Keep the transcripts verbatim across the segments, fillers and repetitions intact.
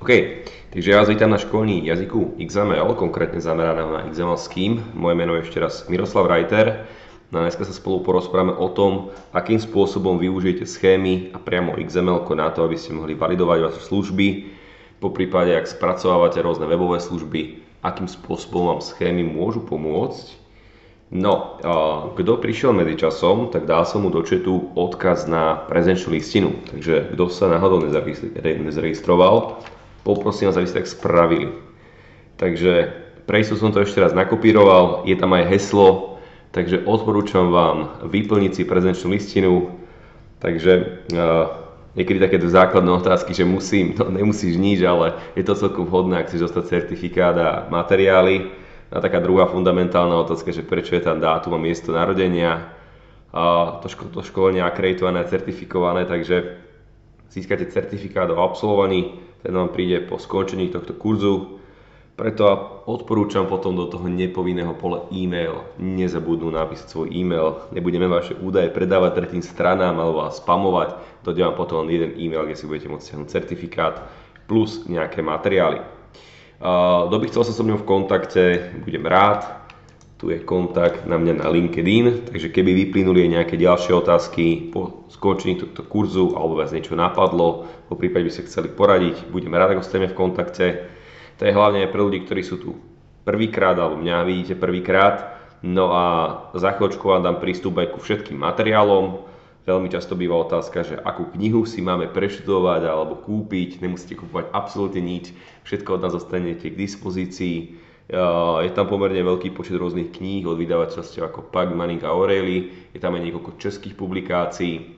OK, takže ja vás vítam na školní jazyku X M L, konkrétne zameraného na X M L Scheme. Moje meno je ešte raz Miroslav Reiter. No a dneska sa spolu porozprávame o tom, akým spôsobom využijete schémy a priamo X M L na to, aby ste mohli validovať vaše služby. Po prípade, ak spracovávate rôzne webové služby, akým spôsobom vám schémy môžu pomôcť. No, kto prišiel medzičasom, tak dal som mu do chatu odkaz na prezenčnú listinu. Takže kto sa náhodou nezaregistroval, poprosím vás, aby ste tak spravili. Takže pre istotu som to ešte raz nakopíroval, je tam aj heslo, takže odporúčam vám vyplniť si prezenčnú listinu. Takže uh, niekedy také základné otázky, že musím, no nemusíš nič, ale je to celkom vhodné, ak chceš dostať certifikát a materiály. A taká druhá fundamentálna otázka, že prečo je tam dátum a miesto narodenia. A to, ško- to školenie akreditované a certifikované, takže získate certifikát o absolvovaní, ten vám príde po skončení tohto kurzu. Preto odporúčam potom do toho nepovinného pola e-mail nezabudnú napísať svoj e-mail. Nebudeme vaše údaje predávať tretím stranám alebo vás spamovať. Dojde vám potom len jeden e-mail, kde si budete môcť stiahnuť certifikát plus nejaké materiály. Kto by chcel sa so mnou v kontakte, budem rád. Tu je kontakt na mňa na LinkedIn, takže keby vyplynuli nejaké ďalšie otázky po skončení tohto kurzu alebo vás niečo napadlo, po prípade by ste chceli poradiť, budem rád, ako ste v kontakte. To je hlavne aj pre ľudí, ktorí sú tu prvýkrát alebo mňa vidíte prvýkrát. No a za chvíľočku vám dám prístup aj ku všetkým materiálom. Veľmi často býva otázka, že akú knihu si máme preštudovať alebo kúpiť. Nemusíte kúpovať absolútne nič. Všetko od nás zostanete k dispozícii. Je tam pomerne veľký počet rôznych kníh od vydavateľstiev ako Pak, Manning a O'Reilly. Je tam aj niekoľko českých publikácií.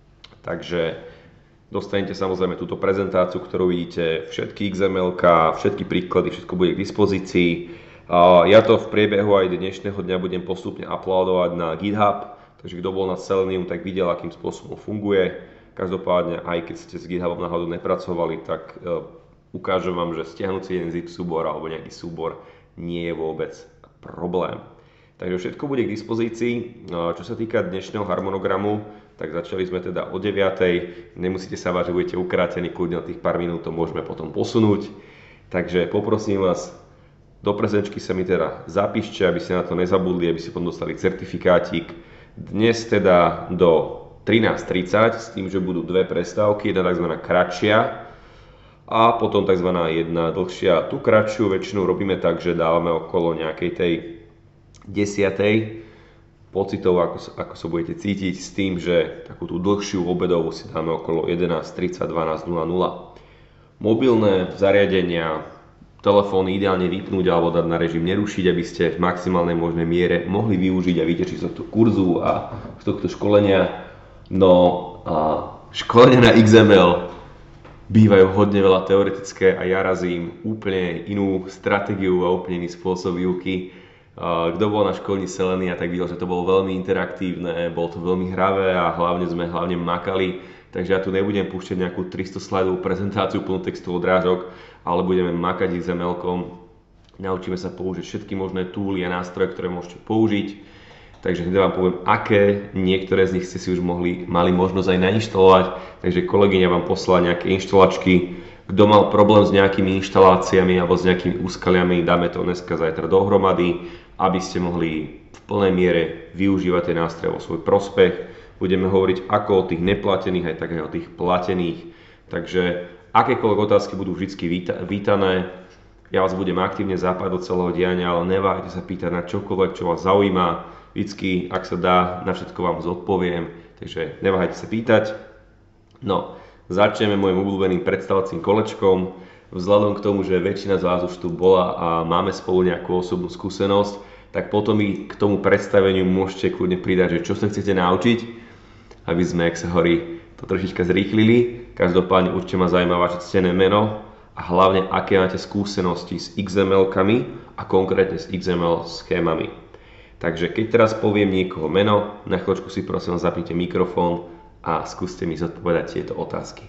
Takže dostanete samozrejme túto prezentáciu, ktorú vidíte, všetky X M L ká, všetky príklady, všetko bude k dispozícii. Ja to v priebehu aj dnešného dňa budem postupne uploadovať na GitHub. Takže kto bol na Selenium, tak videl, akým spôsobom funguje. Každopádne, aj keď ste s GitHubom náhodou nepracovali, tak e, ukážem vám, že stiahnuť si jeden zip súbor alebo nejaký súbor nie je vôbec problém. Takže všetko bude k dispozícii. Čo sa týka dnešného harmonogramu, tak začali sme teda o deviatej. Nemusíte sa báť, že budete ukrátení, kľudne o tých pár minút to môžeme potom posunúť. Takže poprosím vás, do prezenčky sa mi teda zapíšte, aby ste na to nezabudli, aby ste potom dostali certifikátik. Dnes teda do trinásť tridsať s tým, že budú dve prestávky, jedna tzv. Kratšia a potom tzv. Jedna dlhšia. Tú kratšiu väčšinou robíme tak, že dávame okolo nejakej tej desiatej pocitov, ako sa, ako sa budete cítiť, s tým, že takú tú dlhšiu obedovú si dáme okolo jedenásť tridsať, dvanásť nula nula. Mobilné zariadenia, telefón ideálne vypnúť alebo dať na režim nerušiť, aby ste v maximálnej možnej miere mohli využiť a vytečiť z tohto kurzu a z tohto školenia. No a školenia na X M L bývajú hodne veľa teoretické a ja razím úplne inú stratégiu a úplne iný spôsob výuky. Kto bol na školní Selenia, tak videl, že to bolo veľmi interaktívne, bolo to veľmi hravé a hlavne sme hlavne makali. Takže ja tu nebudem púšťať nejakú tristo slajdovú prezentáciu plnú textu odrážok, ale budeme makať X M L-kom. Naučíme sa použiť všetky možné túly a nástroje, ktoré môžete použiť. Takže hneď vám poviem, aké niektoré z nich ste si už mohli, mali možnosť aj nainštalovať. Takže kolegyňa vám poslala nejaké inštalačky. Kto mal problém s nejakými inštaláciami alebo s nejakými úskaliami, dáme to dneska zajtra dohromady, aby ste mohli v plnej miere využívať tie nástroje vo svoj prospech. Budeme hovoriť ako o tých neplatených, aj tak aj o tých platených. Takže akékoľvek otázky budú vždy vítané. Ja vás budem aktívne zapájať do celého diania, ale neváhajte sa pýtať na čokoľvek, čo vás zaujíma. Vždycky, ak sa dá, na všetko vám zodpoviem. Takže neváhajte sa pýtať. No, začneme môjim obľúbeným predstavovacím kolečkom. Vzhľadom k tomu, že väčšina z vás už tu bola a máme spolu nejakú osobnú skúsenosť, tak potom i k tomu predstaveniu môžete kľudne pridať, že čo sa chcete naučiť, aby sme, jak sa hovorí, to trošička zrýchlili. Každopádne určite ma zaujíma vaše ctené meno a hlavne, aké máte skúsenosti s X M L-kami a konkrétne s X M L schémami. Takže keď teraz poviem niekoho meno, na chvíľočku si prosím zapnite mikrofón a skúste mi zodpovedať tieto otázky.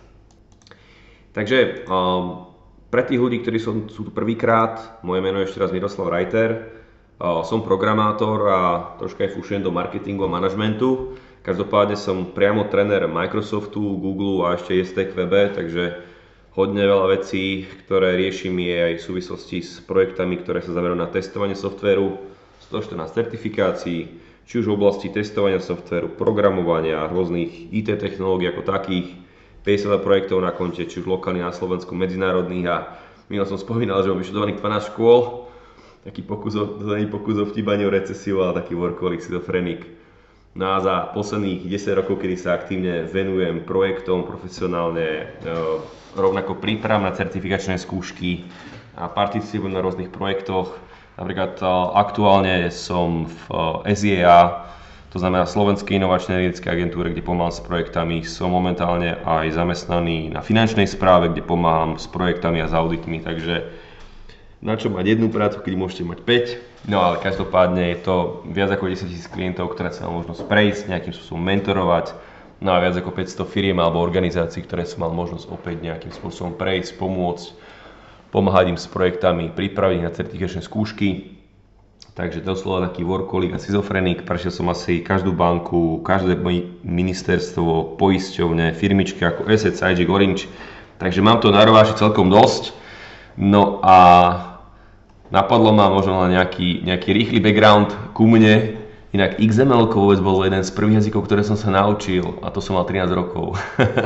Takže um, pre tých ľudí, ktorí sú, sú tu prvýkrát, moje meno je ešte raz Miroslav Reiter, uh, som programátor a troška aj fúšujem do marketingu a manažmentu. Každopádne som priamo tréner Microsoftu, Google a ešte es té ká vé bé, takže Hodne veľa vecí, ktoré riešim, je aj v súvislosti s projektami, ktoré sa zamerajú na testovanie softvéru, stoštrnásť certifikácií, či už v oblasti testovania softvéru, programovania, rôznych í té technológií ako takých, päťdesiat projektov na konte, či už lokálne na Slovensku, medzinárodných a minul som spomínal, že mám vyštudovaných dvanásť škôl, taký pokus o, to nie pokus o vtíbanie o recesiu, ale taký workoholik, schizofrenik. No a za posledných desať rokov, kedy sa aktívne venujem projektom profesionálne, rovnako príprav na certifikačné skúšky a participujem na rôznych projektoch. Napríklad aktuálne som v es í á, to znamená Slovenskej inovačnej vedeckej agentúre, kde pomáham s projektami. Som momentálne aj zamestnaný na finančnej správe, kde pomáham s projektami a s auditmi, takže na čo mať jednu prácu, keď môžete mať päť. No ale každopádne je to viac ako desaťtisíc klientov, ktoré sa mal možnosť prejsť, nejakým spôsobom mentorovať. No a viac ako päťsto firiem alebo organizácií, ktoré som mal možnosť opäť nejakým spôsobom prejsť, pomôcť, pomáhať im s projektami, pripraviť na certifikačné skúšky. Takže doslova taký workoholik a schizofrenik. Prešiel som asi každú banku, každé ministerstvo, poisťovne, firmičky ako Asset, í gé, Orange. Takže mám to na rováši celkom dosť. No a napadlo ma možno len nejaký, nejaký rýchly background ku mne. Inak iks em el vôbec bol jeden z prvých jazykov, ktoré som sa naučil, a to som mal trinásť rokov.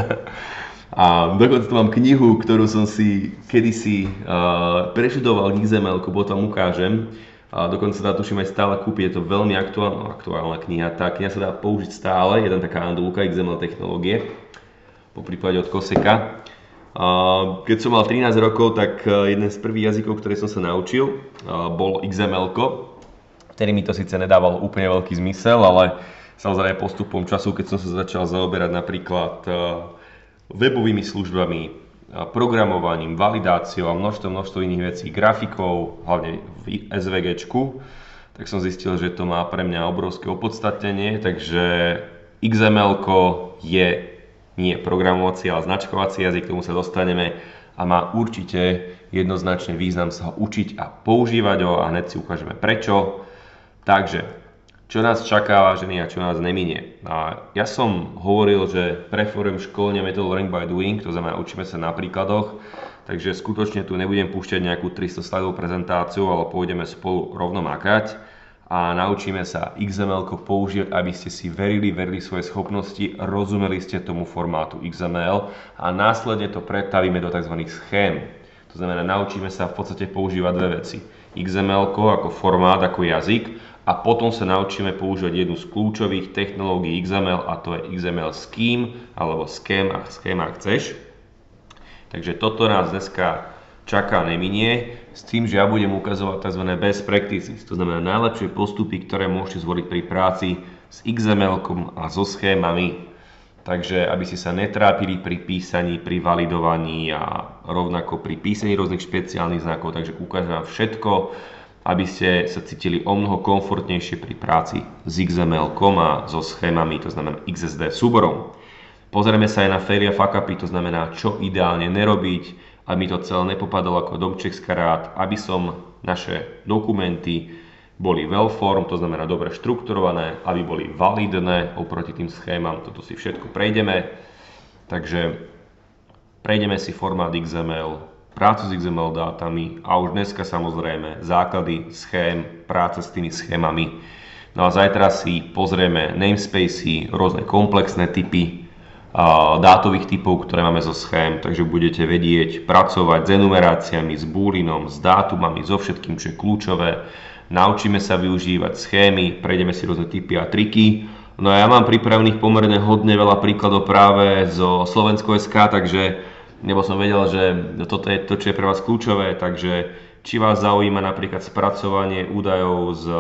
A dokonca tu mám knihu, ktorú som si kedysi uh, preštudoval iks em el, potom ukážem. A dokonca sa dá tuším aj stále kúpiť, je to veľmi aktuálna, aktuálna kniha. Tá kniha sa dá použiť stále, je tam taká andulka iks em el technológie, po prípade od Koseka. Keď som mal trinásť rokov, tak jeden z prvých jazykov, ktoré som sa naučil, bol iks em el. Vtedy mi to síce nedávalo úplne veľký zmysel, ale samozrejme postupom času, keď som sa začal zaoberať napríklad webovými službami, programovaním, validáciou a množstvo, množstvo iných vecí, grafikou, hlavne v SVGčku, tak som zistil, že to má pre mňa obrovské opodstatnenie, takže iks em el je nie programovací, ale značkovací jazyk, k tomu sa dostaneme a má určite jednoznačný význam sa ho učiť a používať ho a hneď si ukážeme prečo. Takže, čo nás čaká, vážení, a čo nás neminie. A ja som hovoril, že preferujem školenie metódu learning by doing, to znamená učíme sa na príkladoch, takže skutočne tu nebudem púšťať nejakú tristo slajdovú prezentáciu, ale pôjdeme spolu rovno makať a naučíme sa iks em el používať, aby ste si verili, verili svoje schopnosti, rozumeli ste tomu formátu iks em el a následne to pretavíme do tzv. Schém. To znamená, naučíme sa v podstate používať dve veci. iks em el ako formát, ako jazyk a potom sa naučíme používať jednu z kľúčových technológií iks em el a to je iks em el Scheme alebo Scheme, ak Scheme ak chceš. Takže toto nás dneska čaká, neminie, s tým, že ja budem ukazovať tzv. Best practices, to znamená najlepšie postupy, ktoré môžete zvoliť pri práci s iks em el a so schémami. Takže aby ste sa netrápili pri písaní, pri validovaní a rovnako pri písaní rôznych špeciálnych znakov, takže ukážem vám všetko, aby ste sa cítili o mnoho komfortnejšie pri práci s iks em el a so schémami, to znamená iks es dé súborom. Pozrieme sa aj na fail a fuck upy, to znamená, čo ideálne nerobiť, aby to celé nepopadalo ako domček z karát, aby som naše dokumenty boli well form, to znamená dobre štrukturované, aby boli validné oproti tým schémam, toto si všetko prejdeme. Takže prejdeme si formát iks em el, prácu s iks em el dátami a už dneska samozrejme základy schém, práce s tými schémami. No a zajtra si pozrieme namespacey, rôzne komplexné typy dátových typov, ktoré máme zo schém, takže budete vedieť pracovať s enumeráciami, s booleanom, s dátumami, so všetkým, čo je kľúčové. Naučíme sa využívať schémy, prejdeme si rôzne typy a triky. No a ja mám pripravených pomerne hodne veľa príkladov práve zo Slovensko bodka es ká, takže nebo som vedel, že toto je to, čo je pre vás kľúčové, takže či vás zaujíma napríklad spracovanie údajov z,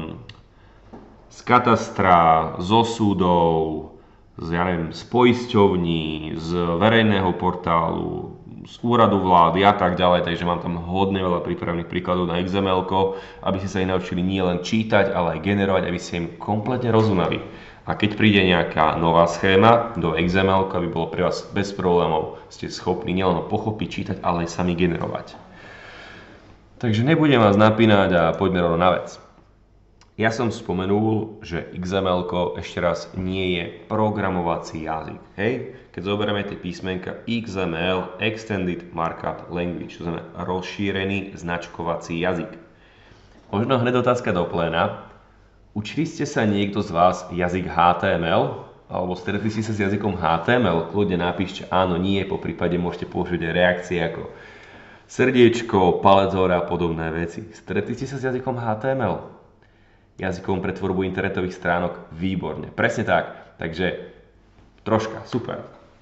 z katastra, zo súdov, z, ja neviem, z poisťovní, z verejného portálu, z úradu vlády a tak ďalej, takže mám tam hodne veľa pripravených príkladov na iks em el, aby ste sa ich naučili nie len čítať, ale aj generovať, aby ste im kompletne rozumeli. A keď príde nejaká nová schéma do iks em el, aby bolo pre vás bez problémov, ste schopní nielen pochopiť, čítať, ale aj sami generovať. Takže nebudem vás napínať a poďme rovno na vec. Ja som spomenul, že iks em elko ešte raz nie je programovací jazyk. Hej? Keď zoberieme tie písmenka iks em el, Extended Markup Language, to znamená rozšírený značkovací jazyk. Možno hneď otázka do pléna. Učili ste sa niekto z vás jazyk há té em el? Alebo stretli ste sa s jazykom há té em el? Kľudne napíšte áno, nie, po prípade môžete použiť aj reakcie ako srdiečko, palec hore a podobné veci. Stretli ste sa s jazykom há té em el? Jazykom pre tvorbu internetových stránok? Výborne. Presne tak. Takže troška, super.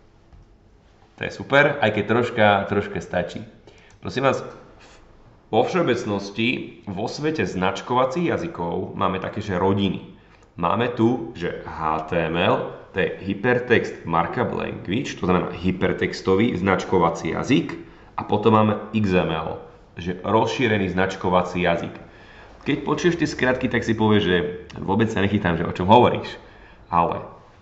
To je super, aj keď troška, troška stačí. Prosím vás, vo všeobecnosti vo svete značkovacích jazykov máme také, že rodiny. Máme tu, že há té em el, to je Hypertext Markup Language, to znamená hypertextový značkovací jazyk, a potom máme iks em el, že rozšírený značkovací jazyk. Keď počuješ tie skratky, tak si povieš, že vôbec sa nechytám, že o čom hovoríš. Ale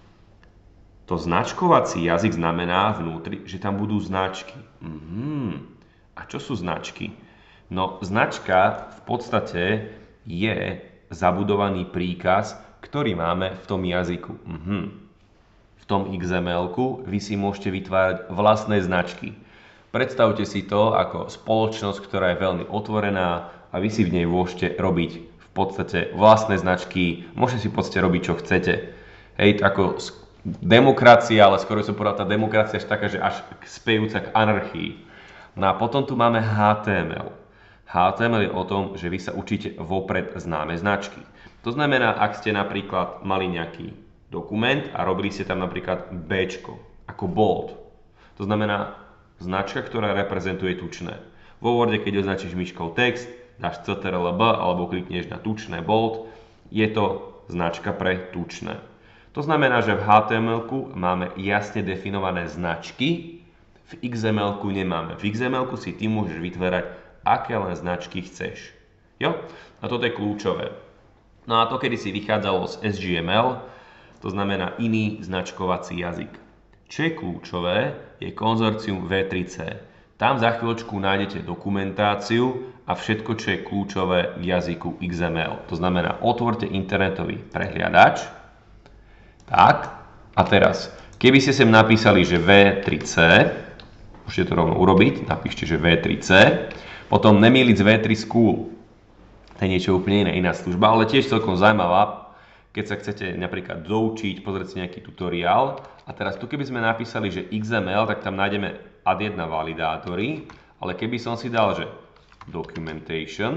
to značkovací jazyk znamená vnútri, že tam budú značky. Mhm. A čo sú značky? No, značka v podstate je zabudovaný príkaz, ktorý máme v tom jazyku. Mhm. V tom iks em elku vy si môžete vytvárať vlastné značky. Predstavte si to ako spoločnosť, ktorá je veľmi otvorená a vy si v nej môžete robiť v podstate vlastné značky, môžete si v podstate robiť, čo chcete. Hej, ako demokracia, ale skoro som povedal, tá demokracia je taká, že až spejúca k anarchii. No a potom tu máme há té em el. há té em el je o tom, že vy sa učíte vopred známe značky. To znamená, ak ste napríklad mali nejaký dokument a robili ste tam napríklad béčko, ako bold. To znamená značka, ktorá reprezentuje tučné. Vo Worde, keď označíš myškou text, dáš ctrl B alebo klikneš na tučné bold, je to značka pre tučné. To znamená, že v há té em elku máme jasne definované značky, v iks em elku nemáme. V iks em elku si ty môžeš vytvárať, aké len značky chceš. Jo? A toto je kľúčové. No a to kedysi vychádzalo z es gé em el, to znamená iný značkovací jazyk. Čo je kľúčové, je konzorcium vé tri cé. Tam za chvíľočku nájdete dokumentáciu a všetko, čo je kľúčové v jazyku iks em el. To znamená, otvorte internetový prehliadač. Tak, a teraz, keby ste sem napísali, že vé tri cé, môžete to rovno urobiť, napíšte, že vé tri cé, potom nemýliť z vé tri School. To je niečo úplne iné, iná služba, ale tiež celkom zaujímavá, keď sa chcete napríklad doučiť, pozrieť si nejaký tutoriál. A teraz tu, keby sme napísali, že iks em el, tak tam nájdeme ad jedna validátory, ale keby som si dal, že documentation,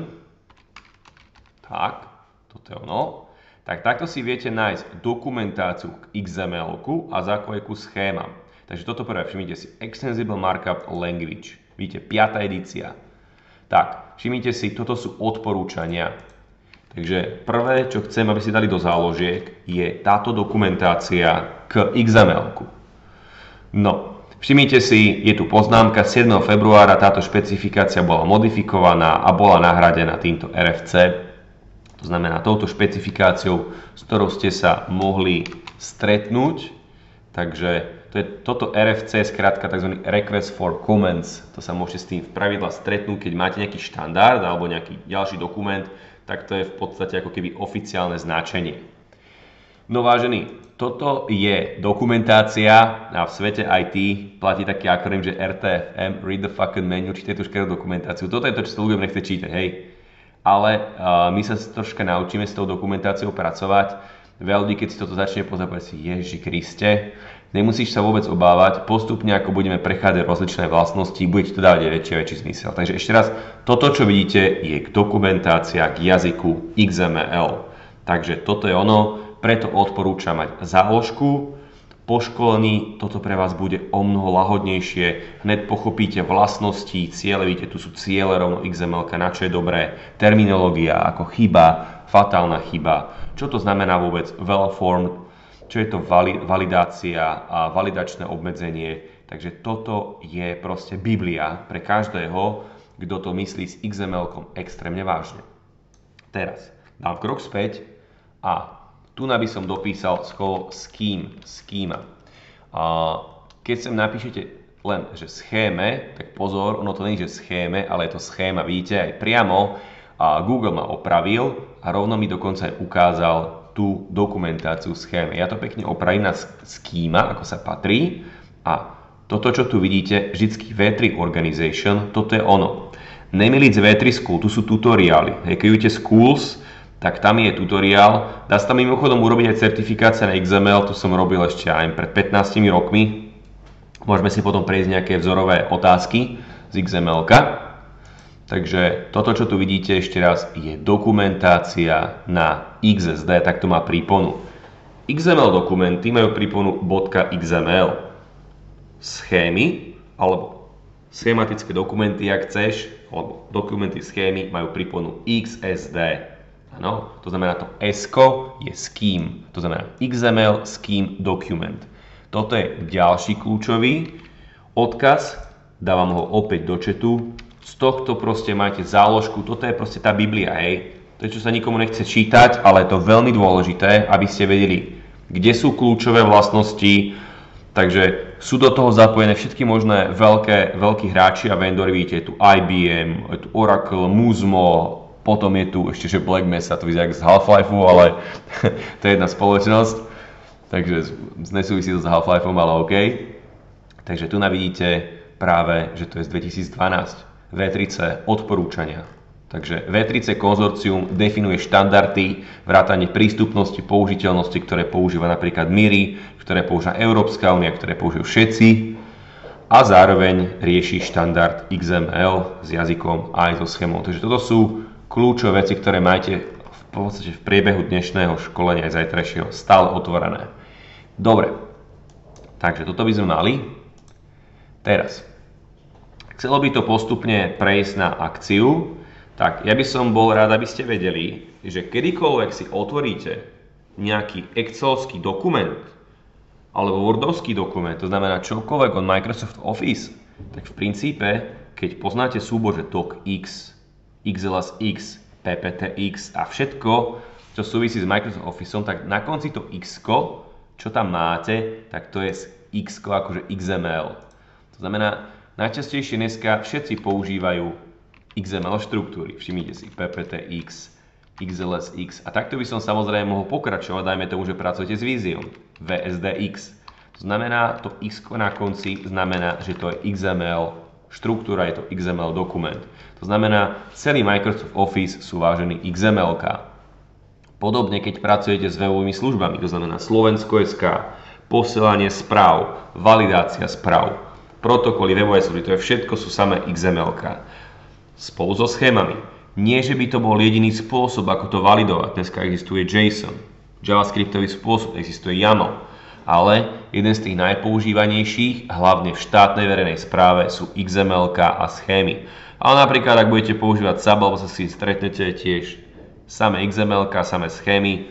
tak, toto je ono, tak takto si viete nájsť dokumentáciu k iks em elku a zákojku schéma. Takže toto prvé, všimnite si, Extensible Markup Language, vidíte, piata edícia. Tak, všimnite si, toto sú odporúčania. Takže prvé, čo chcem, aby ste dali do záložiek, je táto dokumentácia k iks em elku. No, všimnite si, je tu poznámka, siedmeho februára táto špecifikácia bola modifikovaná a bola nahradená týmto er ef cé. To znamená touto špecifikáciou, s ktorou ste sa mohli stretnúť. Takže to je, toto er ef cé je skrátka tzv. Request for Comments. To sa môžete s tým v pravidla stretnúť, keď máte nejaký štandard alebo nejaký ďalší dokument, tak to je v podstate ako keby oficiálne značenie. No vážení, toto je dokumentácia a v svete í té platí taký akronym, že er té ef em, Read the fucking manual, čítajte tú škaredú dokumentáciu. Toto je to, čo sa ľuďom nechce čítať, hej. Ale uh, my sa troška naučíme s tou dokumentáciou pracovať. Veľa ľudí, keď si toto začne pozerať, si Ježiši Kriste, nemusíš sa vôbec obávať, postupne ako budeme prechádzať rozličné vlastnosti, bude to dávať väčší a väčší zmysel. Takže ešte raz, toto, čo vidíte, je dokumentácia k jazyku iks em el. Takže toto je ono, preto odporúčam mať záložku. Po školení toto pre vás bude o mnoho lahodnejšie, hned pochopíte vlastnosti, ciele, vidíte, tu sú ciele rovno iks em elka, na čo je dobré, terminológia ako chyba, fatálna chyba, čo to znamená vôbec well-formed, čo je to validácia a validačné obmedzenie. Takže toto je proste Biblia pre každého, kto to myslí s iks em elkom extrémne vážne. Teraz dám krok späť a tu by som dopísal slovo scheme, schema. A keď sem napíšete len, že schéme, tak pozor, ono to nie je, že schéme, ale je to schéma. Vidíte, aj priamo a Google ma opravil a a rovno mi dokonca aj ukázal tú dokumentáciu schémy. Ja to pekne opravím na schema, ako sa patrí, a toto, čo tu vidíte, vždycky vé tri Organization, toto je ono. Nemiliť z vé tri School, tu sú tutoriály. Hej, keď idete Schools, tak tam je tutoriál. Dá sa tam mimochodom urobiť aj certifikácia na iks em el, to som robil ešte aj pred pätnástimi rokmi. Môžeme si potom prejsť nejaké vzorové otázky z iks em el ka. Takže toto, čo tu vidíte ešte raz, je dokumentácia na iks es dé, tak to má príponu. iks em el dokumenty majú príponu .xml. Schémy, alebo schematické dokumenty, ak chceš, alebo dokumenty schémy majú príponu iks es dé. Áno, to znamená, to S-ko je scheme, to znamená iks em el scheme document. Toto je ďalší kľúčový odkaz, dávam ho opäť do chatu. Z tohto proste máte záložku, toto je proste tá Biblia, hej. To je, čo sa nikomu nechce čítať, ale je to veľmi dôležité, aby ste vedeli, kde sú kľúčové vlastnosti. Takže sú do toho zapojené všetky možné veľké, veľkí hráči a vendory. Vidíte, je tu í bí em, je tu Oracle, Musmo, potom je tu ešte, že Black Mesa, to vyzerá z Half-Lifeu, ale to je jedna spoločnosť. Takže nesúvisí to s Half-Lifeom, ale OK. Takže tu navidíte práve, že to je z dvetisícdvanásť. vé tri cé odporúčania. Takže vé tri cé konzorcium definuje štandardy, vrátane prístupnosti, použiteľnosti, ktoré používa napríklad em í er i, ktoré používa Európska únia, ktoré používajú všetci, a zároveň rieši štandard iks em el s jazykom aj so schémou. Takže toto sú kľúčové veci, ktoré máte v podstate v priebehu dnešného školenia aj zajtrajšieho stále otvorené. Dobre, takže toto by sme mali. Teraz, chcelo by to postupne prejsť na akciu, tak ja by som bol rád, aby ste vedeli, že kedykoľvek si otvoríte nejaký excelovský dokument alebo wordovský dokument, to znamená čokoľvek od Microsoft Office, tak v princípe, keď poznáte súbor, že docx, iks el es iks, pé pé té iks a všetko, čo súvisí s Microsoft Officeom, tak na konci to X-ko, čo tam máte, tak to je X-ko akože iks em el. To znamená, najčastejšie dneska všetci používajú iks em el štruktúry. Všimnite si pé pé té iks, iks el es iks. A takto by som samozrejme mohol pokračovať, dajme tomu, že pracujete s víziou. vé es dé iks. To znamená, to X na konci znamená, že to je iks em el štruktúra, je to iks em el dokument. To znamená, celý Microsoft Office sú vážení iks em el ká. Podobne, keď pracujete s webovými službami, to znamená Slovensko bodka es ká, posielanie správ, validácia správ, protokoly, webové služby, to je všetko sú samé iks em el ká. Spolu so schémami. Nie, že by to bol jediný spôsob, ako to validovať. Dneska existuje JSON, javascriptový spôsob, existuje YAML. Ale jeden z tých najpoužívanejších, hlavne v štátnej verejnej správe, sú iks em el ká a schémy. Ale napríklad, ak budete používať es á pé, alebo sa si stretnete tiež samé iks em el ká, samé schémy.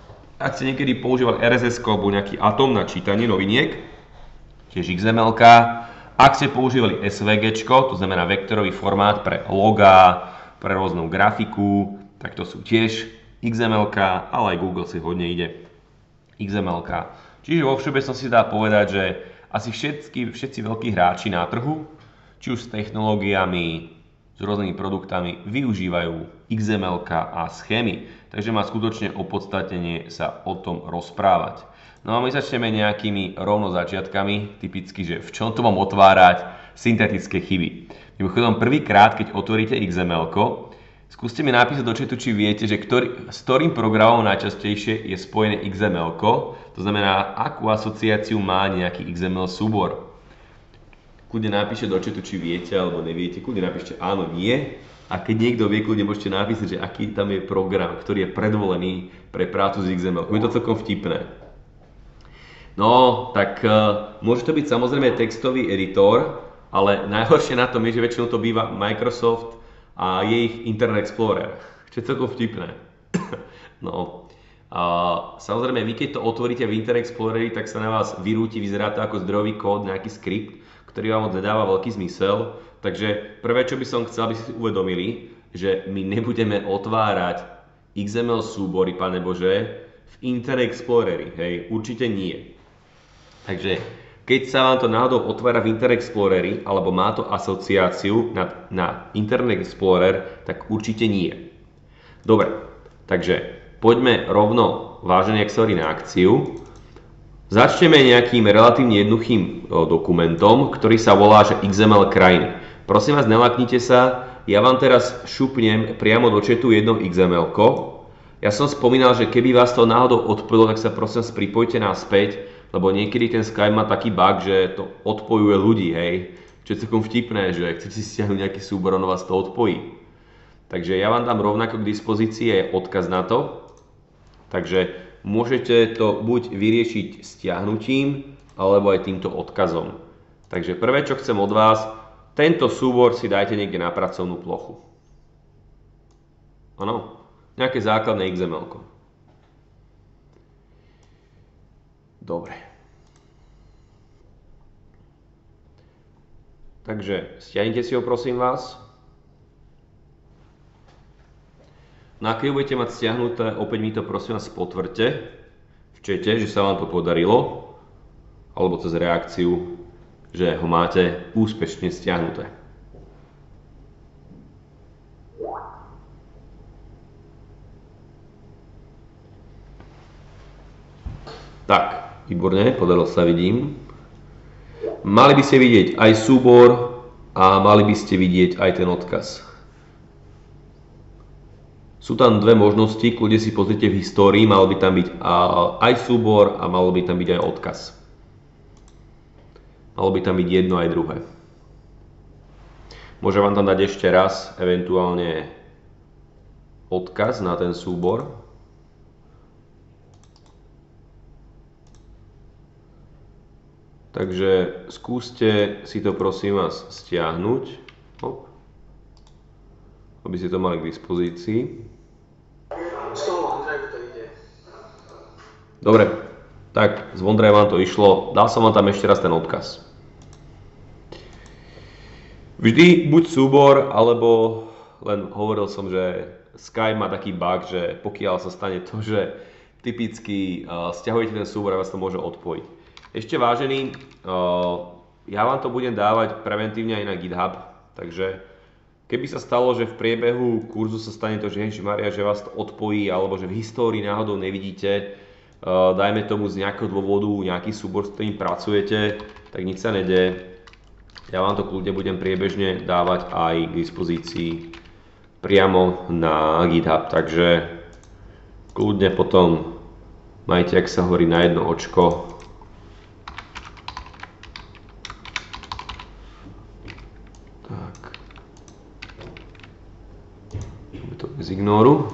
Ak ste niekedy používali er es es alebo nejaký Atom na čítanie noviniek, tiež iks em el ká. Ak ste používali es vé gé, to znamená vektorový formát pre logá, pre rôznu grafiku, tak to sú tiež iks em el ká, ale aj Google si hodne ide iks em el ká. Čiže vo všeobecnosti dá povedať, že asi všetky, všetci veľkí hráči na trhu, či už s technológiami, s rôznymi produktami, využívajú iks em el ká a schémy. Takže má skutočne opodstatnenie sa o tom rozprávať. No a my začneme nejakými rovno začiatkami, typicky, že v čom to mám otvárať, syntetické chyby. Mimochodom, prvýkrát, keď otvoríte iks em el ko, skúste mi napísať do chatu, či viete, že ktorý, s ktorým programom najčastejšie je spojené iks em el ko, to znamená, akú asociáciu má nejaký iks em el súbor. Kľudne napíšte do chatu, či viete alebo neviete, kľudne napíšte áno, nie. A keď niekto vie, kľudne môžete napísať, že aký tam je program, ktorý je predvolený pre prácu s iks em el. Je to celkom vtipné. No, tak uh, môže to byť samozrejme textový editor, ale najhoršie na tom je, že väčšinou to býva Microsoft a je ich Internet Explorer, čo je celkom vtipné. No, a samozrejme, vy keď to otvoríte v Internet Exploreri, tak sa na vás vyrúti, vyzerá to ako zdrojový kód, nejaký skript, ktorý vám moc nedáva veľký zmysel. Takže prvé, čo by som chcel, aby si uvedomili, že my nebudeme otvárať iks em el súbory, Pane Bože, v Internet Exploreri, hej, určite nie. Takže keď sa vám to náhodou otvára v Internet Exploreri, alebo má to asociáciu na, na Internet Explorer, tak určite nie. Dobre, Takže poďme rovno, vážení, ak sa hovorí, na akciu. Začneme nejakým relatívne jednoduchým dokumentom, ktorý sa volá, že iks em el krajiny. Prosím vás, nelaknite sa, ja vám teraz šupnem priamo do chatu jedno iks em elko. Ja som spomínal, že keby vás to náhodou odpojilo, tak sa prosím vás pripojte naspäť, lebo niekedy ten Skype má taký bug, že to odpojuje ľudí, hej. Čo je celkom vtipné, že chcete si stiahnuť nejaký súbor, ono vás to odpojí. Takže ja vám dám rovnako k dispozícii odkaz na to. Takže môžete to buď vyriešiť stiahnutím, alebo aj týmto odkazom. Takže prvé, čo chcem od vás, tento súbor si dajte niekde na pracovnú plochu. Áno, nejaké základné iks em elko. Dobre. Takže stiahnite si ho, prosím vás. No a keď budete mať stiahnuté, opäť mi to prosím vás potvrďte v čete, že sa vám to podarilo, alebo cez reakciu, že ho máte úspešne stiahnuté. Tak, výborne, podarilo sa, vidím. Mali by ste vidieť aj súbor a mali by ste vidieť aj ten odkaz. Sú tam dve možnosti, kľudne si pozrite v histórii, mal by tam byť aj súbor a mal by tam byť aj odkaz. Malo by tam byť jedno aj druhé. Môžem vám tam dať ešte raz eventuálne odkaz na ten súbor. Takže skúste si to prosím vás stiahnuť, hop, aby ste to mali k dispozícii. Dobre, tak z OneDrive vám to išlo, dal som vám tam ešte raz ten odkaz. Vždy buď súbor, alebo len hovoril som, že Skype má taký bug, že pokiaľ sa stane to, že typicky uh, stiahujete ten súbor a vás to môže odpojiť. Ešte vážený, ja vám to budem dávať preventívne aj na GitHub, takže keby sa stalo, že v priebehu kurzu sa stane to, že ježišmaria, že vás to odpojí, alebo že v histórii náhodou nevidíte, dajme tomu z nejakého dôvodu nejaký súbor, s ktorým pracujete, tak nič sa nedeje. Ja vám to kľudne budem priebežne dávať aj k dispozícii priamo na GitHub, takže kľudne potom majte, ak sa hovorí, na jedno očko. Z ignoru.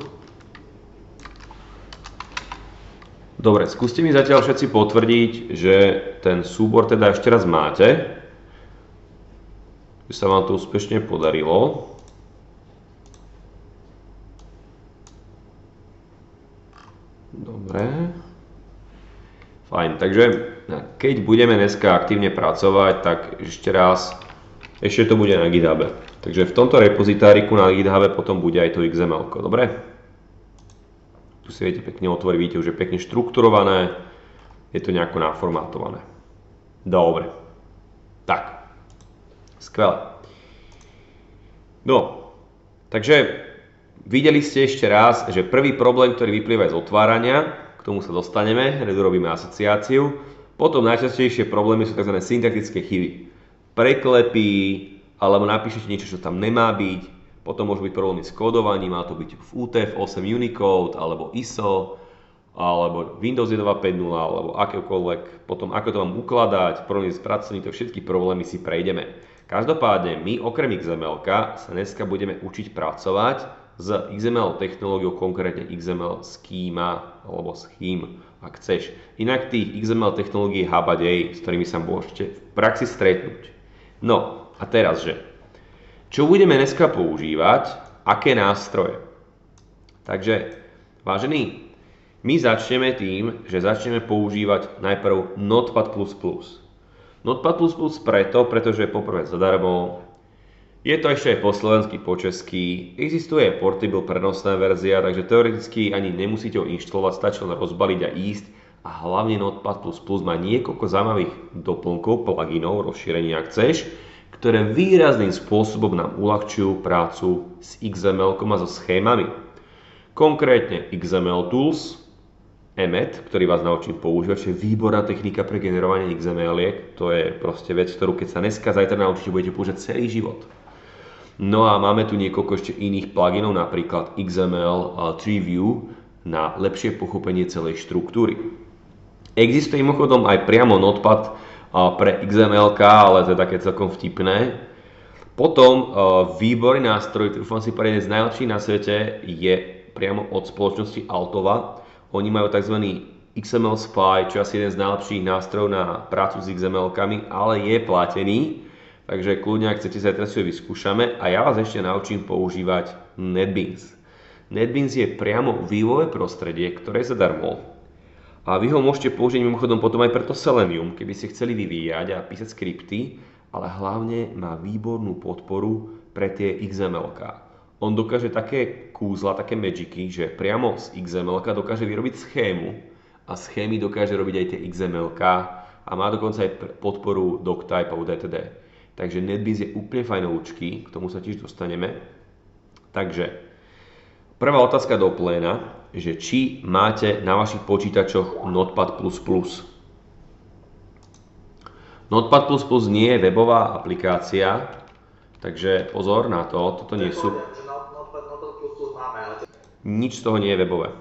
Dobre, skúste mi zatiaľ všetci potvrdiť, že ten súbor teda ešte raz máte, že sa vám to úspešne podarilo. Dobre. Fajn, takže keď budeme dneska aktívne pracovať, tak ešte raz, ešte to bude na GitHube. Takže v tomto repozitáriku na GitHube potom bude aj to iks em elko, dobre? Tu si viete pekne otvoriť, vidíte, už je pekne štrukturované, je to nejako naformátované. Dobre. Tak. Skvelé. No, takže videli ste ešte raz, že prvý problém, ktorý vyplýva z otvárania, k tomu sa dostaneme, hneď urobíme asociáciu. Potom najčastejšie problémy sú tzv. Syntaktické chyby. Preklepy, alebo napíšete niečo, čo tam nemá byť, potom môžu byť problémy s kódovaním, má to byť v ú té ef osem Unicode, alebo í es o, alebo Windows jedna päť nula, alebo akékoľvek, potom ako to mám ukladať, problémy s pracovním, to všetky problémy si prejdeme. Každopádne my okrem iks em elka sa dneska budeme učiť pracovať s iks em el technológiou, konkrétne iks em el schema, alebo scheme, ak chceš. Inak tých iks em el technológií habadej, s ktorými sa môžete v praxi stretnúť. No, a teraz, že čo budeme dneska používať, aké nástroje? Takže, vážení, my začneme tým, že začneme používať najprv Notepad plus plus. Notepad plus plus preto, pretože je poprvé zadarmo, je to ešte aj po slovensky, po česky, existuje portable prenosná verzia, takže teoreticky ani nemusíte ho inštalovať, stačí len rozbaliť a ísť. A hlavne Notepad plus plus má niekoľko zaujímavých doplnkov, pluginov, rozšírení, ak chceš, ktoré výrazným spôsobom nám uľahčujú prácu s iks em elkom a so schémami. Konkrétne X M L Tools, Emmet, ktorý vás naučím používať, čo je výborná technika pre generovanie X M L-iek. To je proste vec, ktorú keď sa dneska, zajtra naučíte, budete používať celý život. No a máme tu niekoľko ešte iných pluginov, napríklad X M L tri View na lepšie pochopenie celej štruktúry. Existuje mimochodom aj priamo Notepad pre X M L, ale to je také celkom vtipné. Potom výborný nástroj, dúfam si povedať, jeden z najlepších na svete, je priamo od spoločnosti Altova. Oni majú tzv. X M L Spy, čo je asi jeden z najlepších nástrojov na prácu s X M L-kami, ale je platený. Takže kľudne, ak chcete, sa teraz si vyskúšame a ja vás ešte naučím používať NetBeans. NetBeans je priamo vývojové prostredie, ktoré je zadarmo. A vy ho môžete použiť mimochodom potom aj pre to Selenium, keby ste chceli vyvíjať a písať skripty, ale hlavne má výbornú podporu pre tie X M L-ká. On dokáže také kúzla, také magicy, že priamo z X M L-ka dokáže vyrobiť schému a schémy dokáže robiť aj tie X M L-ká a má dokonca aj podporu doctype a D T D. Takže NetBeans je úplne fajnovúčky, k tomu sa tiež dostaneme. Takže, prvá otázka do pléna, že či máte na vašich počítačoch Notepad plus plus. Notepad plus plus nie je webová aplikácia, takže pozor na to, toto nie sú... Nič z toho nie je webové.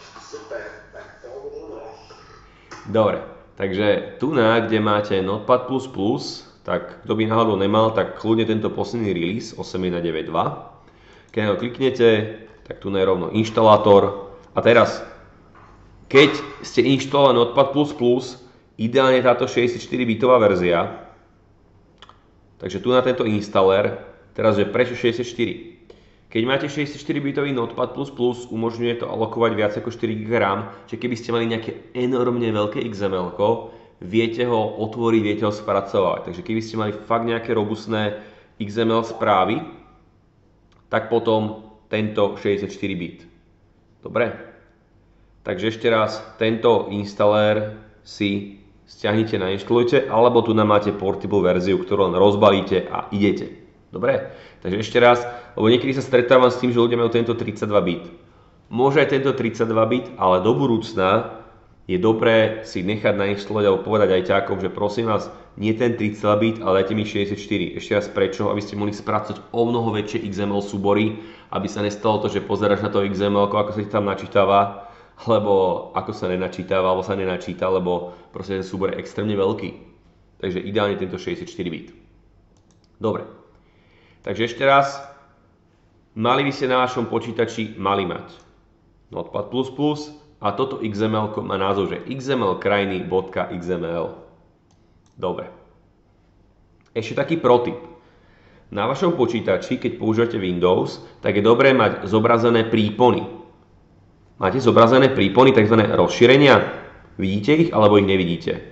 Dobre, takže tu na, kde máte Notepad plus plus, tak kto by náhodou nemal, tak kľudne tento posledný release osem jedna deväť dva. Keď ho kliknete, tak tu je rovno inštalátor. A teraz, keď ste inštalovali Notepad plus plus, ideálne táto šesťdesiatštyri bitová verzia, takže tu na tento installer, teraz že prečo šesťdesiatštyri? Keď máte šesťdesiatštyri bitový Notepad plus plus, umožňuje to alokovať viac ako štyri giga RAM, čiže keby ste mali nejaké enormne veľké X M L-ko, viete ho otvoriť, viete ho spracovať. Takže keby ste mali fakt nejaké robustné X M L správy, tak potom tento šesťdesiatštyri bit. Dobre? Takže ešte raz, tento installer si stiahnite, nainštalujte, alebo tu nám máte portable verziu, ktorú len rozbalíte a idete. Dobre? Takže ešte raz, lebo niekedy sa stretávam s tým, že ľudia majú tento tridsaťdva bit. Môže aj tento tridsaťdva bit, ale do budúcna je dobré si nechať nainštalovať alebo povedať aj ťakom, že prosím vás, nie ten tridsaťdva bit, ale dajte mi šesťdesiatštyri. Ešte raz prečo? Aby ste mohli spracovať o mnoho väčšie X M L súbory, aby sa nestalo to, že pozeráš na to X M L, ako sa ti tam načítava, alebo ako sa nenačítava, alebo sa nenačíta, lebo proste ten súbor je extrémne veľký. Takže ideálne tento šesťdesiatštyri bit. Dobre. Takže ešte raz, mali by ste na vašom počítači mali mať Notepad plus plus, a toto X M L má názov, že xmlkrajiny.xml. Dobre. Ešte taký protip. Na vašom počítači, keď používate Windows, tak je dobré mať zobrazené prípony. Máte zobrazené prípony, tzv. Rozšírenia? Vidíte ich, alebo ich nevidíte?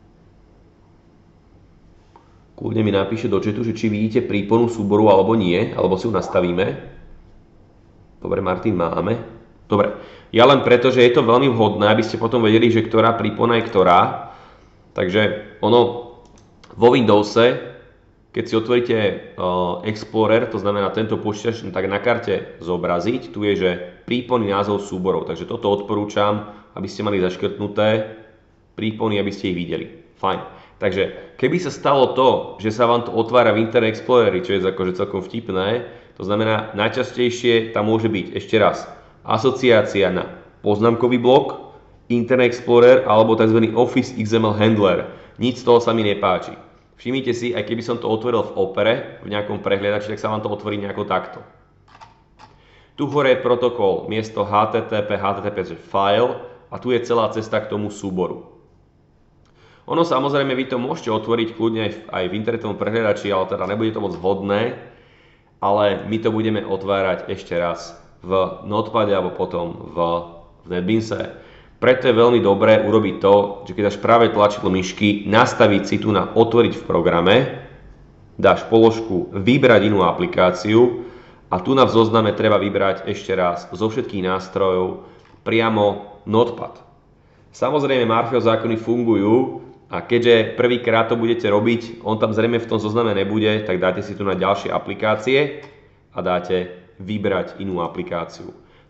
Kľudne mi napíšte do chatu, že či vidíte príponu súboru, alebo nie, alebo si ju nastavíme. Dobre, Martin, máme. Dobre. Ja len preto, že je to veľmi vhodné, aby ste potom vedeli, že ktorá prípona je ktorá. Takže ono vo Windowse, keď si otvoríte uh, Explorer, to znamená tento počítač, tak na karte zobraziť, tu je, že prípony názov súborov. Takže toto odporúčam, aby ste mali zaškrtnuté prípony, aby ste ich videli. Fajn. Takže keby sa stalo to, že sa vám to otvára v Internet Exploreri, čo je akože celkom vtipné, to znamená najčastejšie tam môže byť ešte raz asociácia na poznámkový blok, Internet Explorer alebo tzv. Office X M L Handler. Nič z toho sa mi nepáči. Všimnite si, aj keby som to otvoril v Opere, v nejakom prehliadači, tak sa vám to otvorí nejako takto. Tu hore je protokol miesto H T T P, H T T P, že file, a tu je celá cesta k tomu súboru. Ono samozrejme, vy to môžete otvoriť kľudne aj v, aj v internetovom prehliadači, ale teda nebude to moc vhodné, ale my to budeme otvárať ešte raz v Notepade alebo potom v, v NetBeanse. Preto je veľmi dobré urobiť to, že keď dáš práve tlačidlo myšky, nastaviť si tu na otvoriť v programe, dáš položku vybrať inú aplikáciu a tu na v zozname treba vybrať ešte raz zo všetkých nástrojov priamo Notepad. Samozrejme Murphyho zákony fungujú a keďže prvýkrát to budete robiť, on tam zrejme v tom zozname nebude, tak dáte si tu na ďalšie aplikácie a dáte vybrať inú aplikáciu.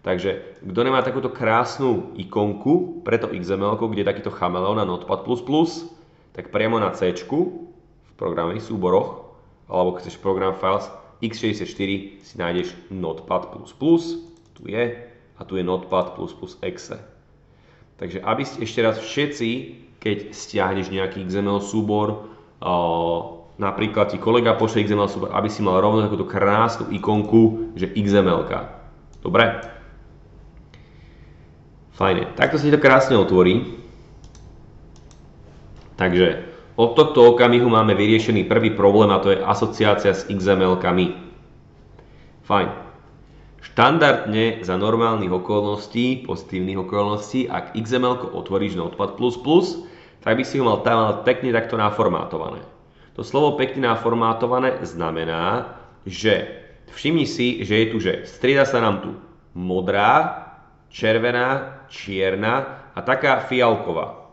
Takže kto nemá takúto krásnu ikonku pre to iks em el, kde je takýto chameleon na Notepad plus plus, tak priamo na C v programových súboroch, alebo keď chceš program files iks šesťdesiatštyri si nájdeš Notepad plus plus, tu je, a tu je Notepad plus plus exe. Takže aby ste ešte raz všetci, keď stiahneš nejaký iks em el súbor, uh, napríklad ti kolega pošle iks em el súbor, aby si mal rovno takúto krásnu ikonku, že iks em elka. Dobre? Fajne. Takto sa ti to krásne otvorí. Takže od tohto okamihu máme vyriešený prvý problém a to je asociácia s iks em elkami. Fajn. Štandardne za normálnych okolností, pozitívnych okolností, ak iks em elko otvoríš Notepad plus plus, tak by si ho mal tam mať pekne takto naformátované. To slovo pekne naformátované znamená, že všimni si, že je tu, že strieda sa nám tu modrá, červená, čierna a taká fialková.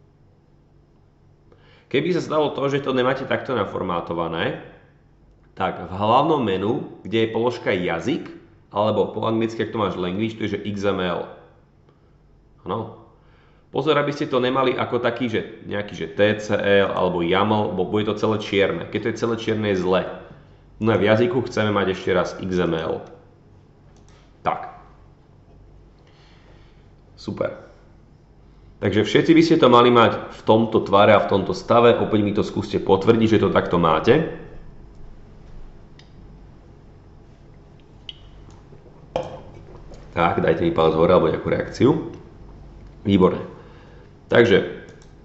Keby sa stalo to, že to nemáte takto naformátované, tak v hlavnom menu, kde je položka jazyk, alebo po anglicky, ak to máš language, to je že iks em el. Áno. Pozor, aby ste to nemali ako taký, že nejaký že té cé el alebo yaml, bo bude to celé čierne. Keď to je celé čierne, je zle. No a v jazyku chceme mať ešte raz iks em el. Tak. Super. Takže všetci by ste to mali mať v tomto tvare a v tomto stave. Opäť mi to skúste potvrdiť, že to takto máte. Tak, dajte mi palec hore alebo nejakú reakciu. Výborné. Takže,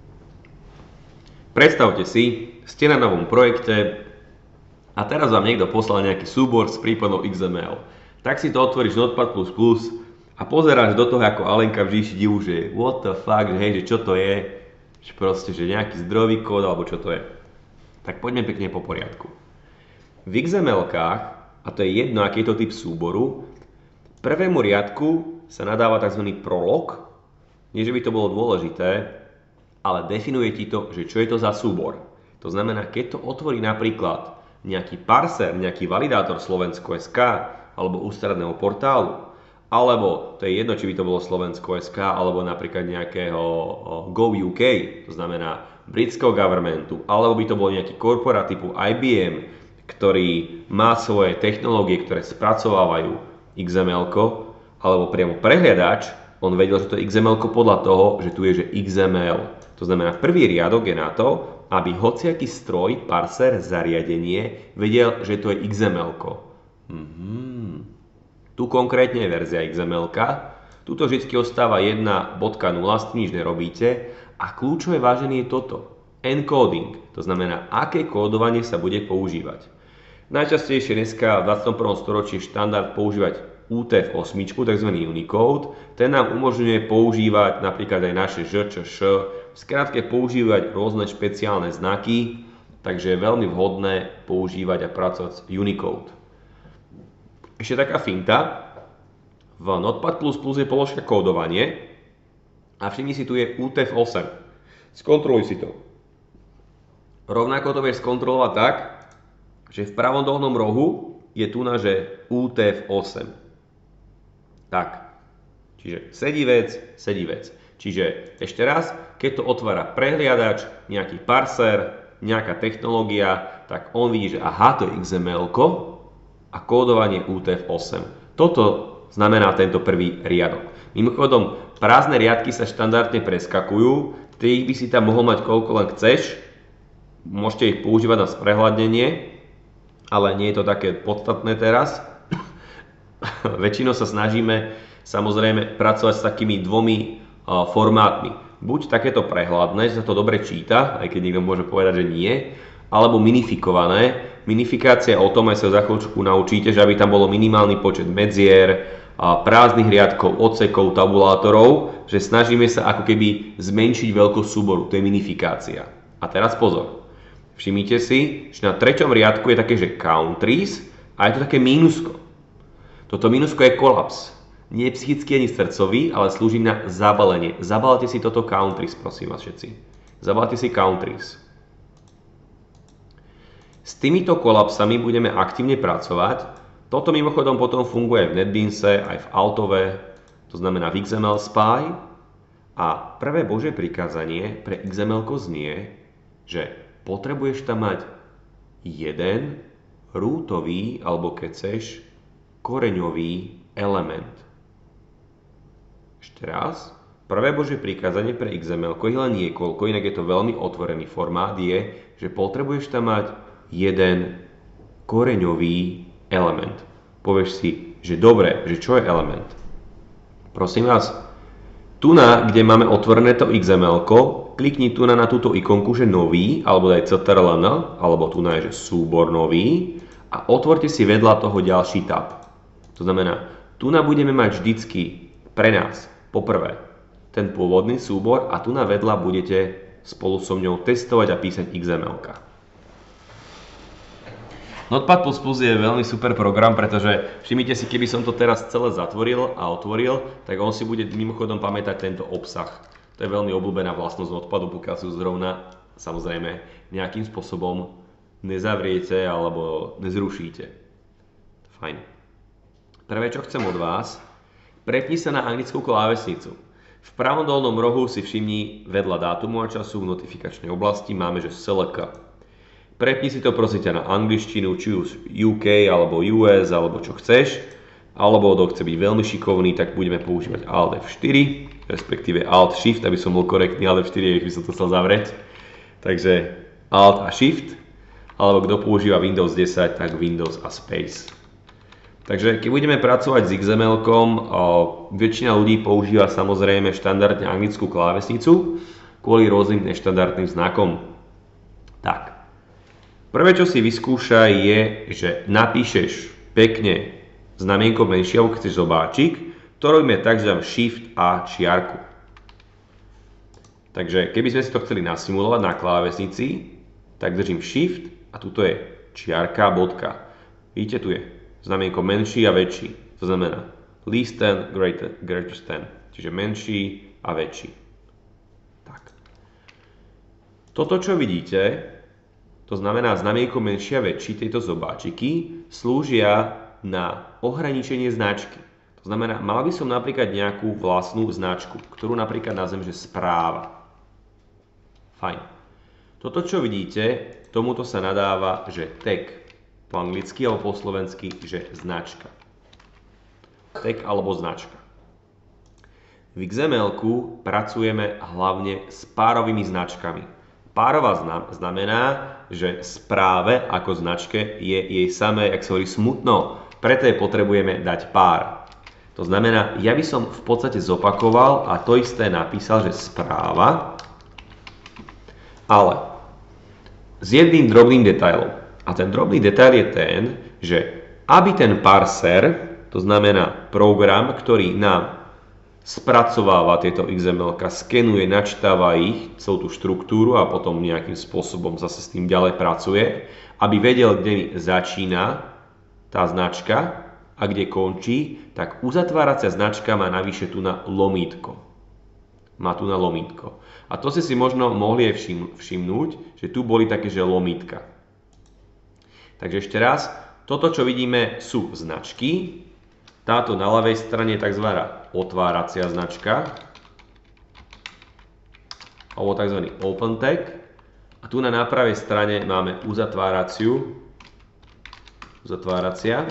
predstavte si, ste na novom projekte a teraz vám niekto poslal nejaký súbor s prípadom iks em el. Tak si to otvoríš Notepad plus plus a pozeráš do toho ako Alenka v říši divu, že what the fuck, že hej, že čo to je, že proste, že nejaký zdrojový kód alebo čo to je. Tak poďme pekne po poriadku. V iks em elkách, a to je jedno, aký je to typ súboru, prvému riadku sa nadáva tzv. Prolog. Nie, že by to bolo dôležité, ale definuje ti to, že čo je to za súbor. To znamená, keď to otvorí napríklad nejaký parser, nejaký validátor Slovensko bodka es ká alebo ústredného portálu, alebo to je jedno, či by to bolo Slovensko bodka es ká alebo napríklad nejakého GovUK, to znamená britského governmentu, alebo by to bol nejaký korporát typu í bí em, ktorý má svoje technológie, ktoré spracovávajú iks em elko, alebo priamo prehliadač, on vedel, že to je iks em elko podľa toho, že tu je, že iks em el. To znamená, prvý riadok je na to, aby hociaký stroj, parser, zariadenie vedel, že to je iks em elko. Mhm. Tu konkrétne je verzia iks em elka. Tuto vždy ostáva jedna bodka nula, s tým nič nerobíte. A kľúčové váženie je toto. Encoding. To znamená, aké kódovanie sa bude používať. Najčastejšie dneska v dvadsiatom prvom storočí je štandard používať ú té ef osem, tzv. Unicode. Ten nám umožňuje používať napríklad aj naše ž, č, š, skrátke používať rôzne špeciálne znaky, takže je veľmi vhodné používať a pracovať s Unicode. Ešte taká finta. V Notepad plus plus je položka kódovanie a všimni si, tu je ú té ef osem. Skontroluj si to. Rovnako to vieš skontrolovať tak, že v pravom dolnom rohu je tu na, že ú té ef osem. Tak. Čiže sedí vec, sedí vec. Čiže ešte raz, keď to otvára prehliadač, nejaký parser, nejaká technológia, tak on vidí, že aha, to je iks em elko a kódovanie ú té ef osem. Toto znamená tento prvý riadok. Mimochodom, prázdne riadky sa štandardne preskakujú, ty ich by si tam mohol mať koľko len chceš, môžete ich používať na sprehľadnenie, ale nie je to také podstatné teraz. Väčšinou sa snažíme samozrejme pracovať s takými dvomi uh, formátmi. Buď takéto prehľadné, že sa to dobre číta, aj keď niekto môže povedať, že nie, alebo minifikované. Minifikácia o tom, aj sa za chvíľučku naučíte, že aby tam bolo minimálny počet medzier, uh, prázdnych riadkov, odsekov, tabulátorov, že snažíme sa ako keby zmenšiť veľkosť súboru. To je minifikácia. A teraz pozor. Všimnite si, že na treťom riadku je také, že countries a je to také mínusko. Toto mínusko je kolaps. Nie je psychický ani srdcový, ale slúži na zabalenie. Zabalte si toto countries, prosím vás všetci. Zabalte si countries. S týmito kolapsami budeme aktívne pracovať, Toto mimochodom potom funguje v NetBeanse, aj v Altove, to znamená v X M L Spy. A prvé Božie prikázanie pre X M L znie, že potrebuješ tam mať jeden rootový, alebo keď chceš, koreňový element. Ešte raz. Prvé Božie prikázanie pre X M L, ich len niekoľko, inak je to veľmi otvorený formát, je, že potrebuješ tam mať jeden koreňový element. Povieš si, že dobre, že čo je element? Prosím vás, tu na, kde máme otvorené to X M L, klikni tu na, na túto ikonku, že nový, alebo daj ctrl-n, alebo tu na je, že súbor nový a otvorte si vedľa toho ďalší tab. To znamená, tu na budeme mať vždycky pre nás, poprvé, ten pôvodný súbor a tu na vedľa budete spolu so mňou testovať a písať X M L ka. Notepad plus plus je veľmi super program, pretože všimnite si, keby som to teraz celé zatvoril a otvoril, tak on si bude mimochodom pamätať tento obsah. To je veľmi obľúbená vlastnosť Notepadu, pokiaľ si zrovna, samozrejme, nejakým spôsobom nezavriete alebo nezrušíte. Fajn. Prvé, čo chcem od vás, prepni sa na anglickú klávesnicu. V pravom dolnom rohu si všimni vedľa dátumu a času v notifikačnej oblasti máme, že es el ká. Prepni si to prosím ťa na angličtinu, či už ú ká alebo ú es, alebo čo chceš. Alebo kto chce byť veľmi šikovný, tak budeme používať Alt ef štyri, respektíve Alt Shift, aby som bol korektný, Alt ef štyri, ak by som to chcel zavrieť. Takže Alt a Shift, alebo kto používa Windows desať, tak Windows a Space. Takže keď budeme pracovať s X M L kom, väčšina ľudí používa samozrejme štandardne anglickú klávesnicu kvôli rôznym neštandardným znakom. Tak. Prvé, čo si vyskúšaj, je, že napíšeš pekne znamienko menšie, alebo chceš zobáčik, to robíme tak, že dám Shift a čiarku. Takže keby sme si to chceli nasimulovať na klávesnici, tak držím Shift a tuto je čiarka, bodka. Vidíte, tu je znamienko menší a väčší. To znamená least ten, greater, greater ten. Čiže menší a väčší. Tak. Toto, čo vidíte, to znamená znamienko menšie a väčší, tieto zobáčiky slúžia na ohraničenie značky. To znamená, mal by som napríklad nejakú vlastnú značku, ktorú napríklad nazvem, že správa. Fajn. Toto, čo vidíte, tomuto sa nadáva, že tag. Po anglicky alebo po slovensky, že značka. Tag alebo značka. V X M L ku pracujeme hlavne s párovými značkami. Párová znamená, že správe ako značke je jej samé, jak sa hovorí, smutno. Preto jej potrebujeme dať pár. To znamená, ja by som v podstate zopakoval a to isté napísal, že správa, ale s jedným drobným detailom. A ten drobný detail je ten, že aby ten parser, to znamená program, ktorý nám spracováva tieto X M L ka, skenuje, načítáva ich, celú tú štruktúru a potom nejakým spôsobom zase s tým ďalej pracuje, aby vedel, kde mi začína tá značka a kde končí, tak uzatváracia značka má navyše tu na lomítko. Má tu na lomítko. A to ste si možno mohli aj všim, všimnúť, že tu boli také, že lomítka. Takže ešte raz, toto, čo vidíme, sú značky. Táto na ľavej strane je tzv. Otváracia značka, alebo tzv. Open tag. A tu na pravej strane máme uzatváraciu, uzatváracia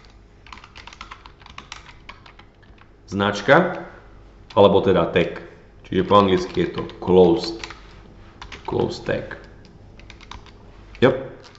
značka, alebo teda tag. Čiže po anglicky je to closed, closed tag. Yep.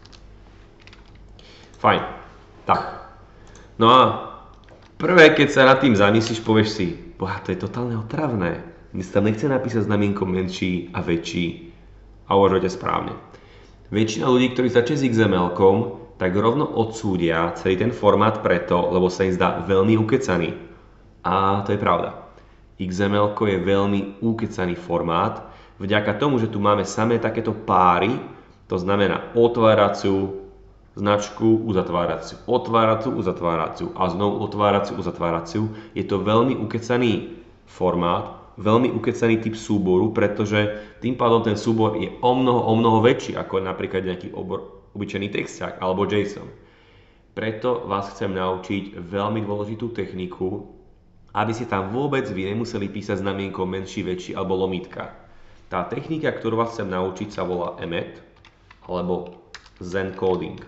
Fajn. Tak. No a prvé, keď sa nad tým zamyslíš, povieš si, boha, to je totálne otravné. Mne sa tam nechce napísať znamienko menší a väčší. A uvažujete správne. Väčšina ľudí, ktorí začne s X M L kom, tak rovno odsúdia celý ten formát preto, lebo sa im zdá veľmi ukecaný. A to je pravda. X M L ko je veľmi ukecaný formát. Vďaka tomu, že tu máme samé takéto páry, to znamená otváraciu značku, uzatváraciu, otváraciu, uzatváraciu a znovu otváraciu, uzatváraciu. Je to veľmi ukecaný formát, veľmi ukecaný typ súboru, pretože tým pádom ten súbor je o mnoho, o mnoho väčší ako napríklad nejaký obor, obyčajný texťák alebo JSON. Preto vás chcem naučiť veľmi dôležitú techniku, aby ste tam vôbec vy nemuseli písať znamienko menší, väčší alebo lomitka. Tá technika, ktorú vás chcem naučiť, sa volá Emmet alebo Zen coding.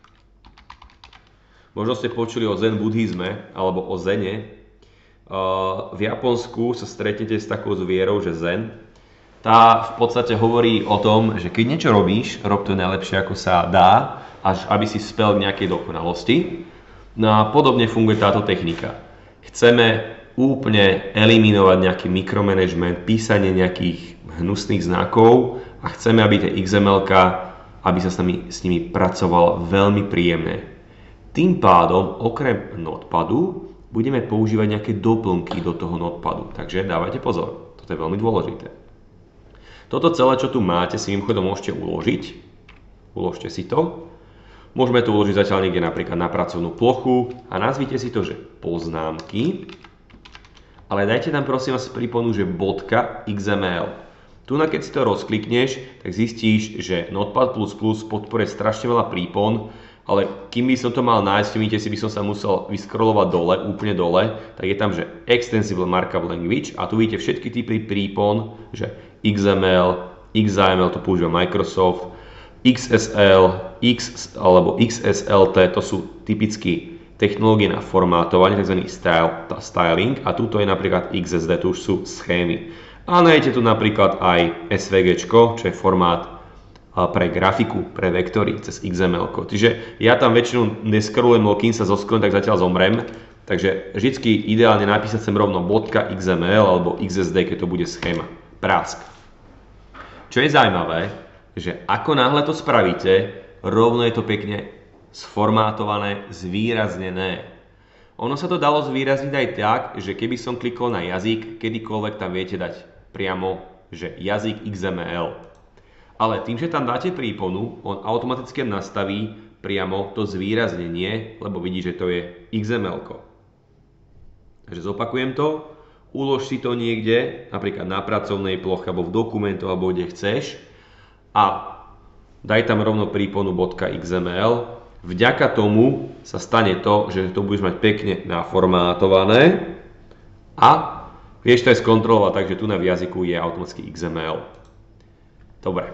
Možno ste počuli o zen buddhizme alebo o zene. V Japonsku sa stretnete s takou zvierou, že zen. Tá v podstate hovorí o tom, že keď niečo robíš, rob to najlepšie ako sa dá, až aby si spel k nejakej dokonalosti. No a podobne funguje táto technika. Chceme úplne eliminovať nejaký mikromanagement, písanie nejakých hnusných znakov a chceme, aby tie iks em elka, aby sa s nimi, s nimi pracovalo veľmi príjemne. Tým pádom, okrem Notepadu, budeme používať nejaké doplnky do toho Notepadu. Takže dávajte pozor, toto je veľmi dôležité. Toto celé, čo tu máte, si mimochodom môžete uložiť. Uložte si to. Môžeme to uložiť zatiaľ niekde napríklad na pracovnú plochu a nazvite si to, že poznámky. Ale dajte tam prosím vás príponu, že .xml. Tu na keď si to rozklikneš, tak zistíš, že Notepad plus plus podporuje strašne veľa prípon, ale kým by som to mal nájsť, všimnite si, by som sa musel vyskrolovať dole, úplne dole, tak je tam, že Extensible Markup Language a tu vidíte všetky typy prípon, že iks em el, iks em el, to používa Microsoft, iks es el, X alebo iks es el té, to sú typicky technológie na formátovanie, tzv. Style, styling a tuto je napríklad iks es dé, tu už sú schémy. A nájdete tu napríklad aj es vé géčko, čo je formát pre grafiku, pre vektory cez iks em el. Čiže ja tam väčšinou neskrolujem, kým sa zoskrolujem, tak zatiaľ zomrem. Takže vždycky ideálne napísať sem rovno .xml alebo iks es dé, keď to bude schéma. Prásk. Čo je zaujímavé, že ako náhle to spravíte, rovno je to pekne sformátované, zvýraznené. Ono sa to dalo zvýrazniť aj tak, že keby som klikol na jazyk, kedykoľvek tam viete dať priamo, že jazyk iks em el. Ale tým, že tam dáte príponu, on automaticky nastaví priamo to zvýraznenie, lebo vidí, že to je iks em el. Takže zopakujem to, ulož si to niekde, napríklad na pracovnej ploche, alebo v dokumentu, alebo kde chceš a daj tam rovno príponu .xml. Vďaka tomu sa stane to, že to budeš mať pekne naformátované a vieš to aj skontrolovať, takže tu na v jazyku je automaticky iks em el. Dobre.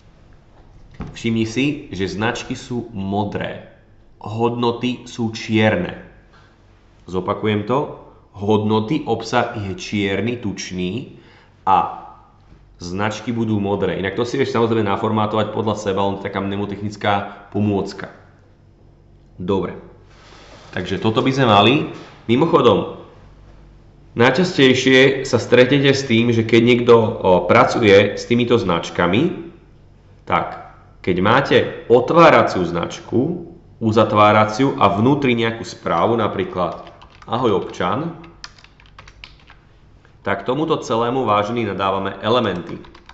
Všimni si, že značky sú modré. Hodnoty sú čierne. Zopakujem to. Hodnoty, obsah je čierny, tučný a značky budú modré. Inak to si vieš samozrejme naformátovať podľa seba, len taká mnemotechnická pomôcka. Dobre. Takže toto by sme mali. Mimochodom, najčastejšie sa stretnete s tým, že keď niekto o, pracuje s týmito značkami, tak keď máte otváraciu značku, uzatváraciu a vnútri nejakú správu, napríklad ahoj občan, tak tomuto celému, vážení, nadávame elementy.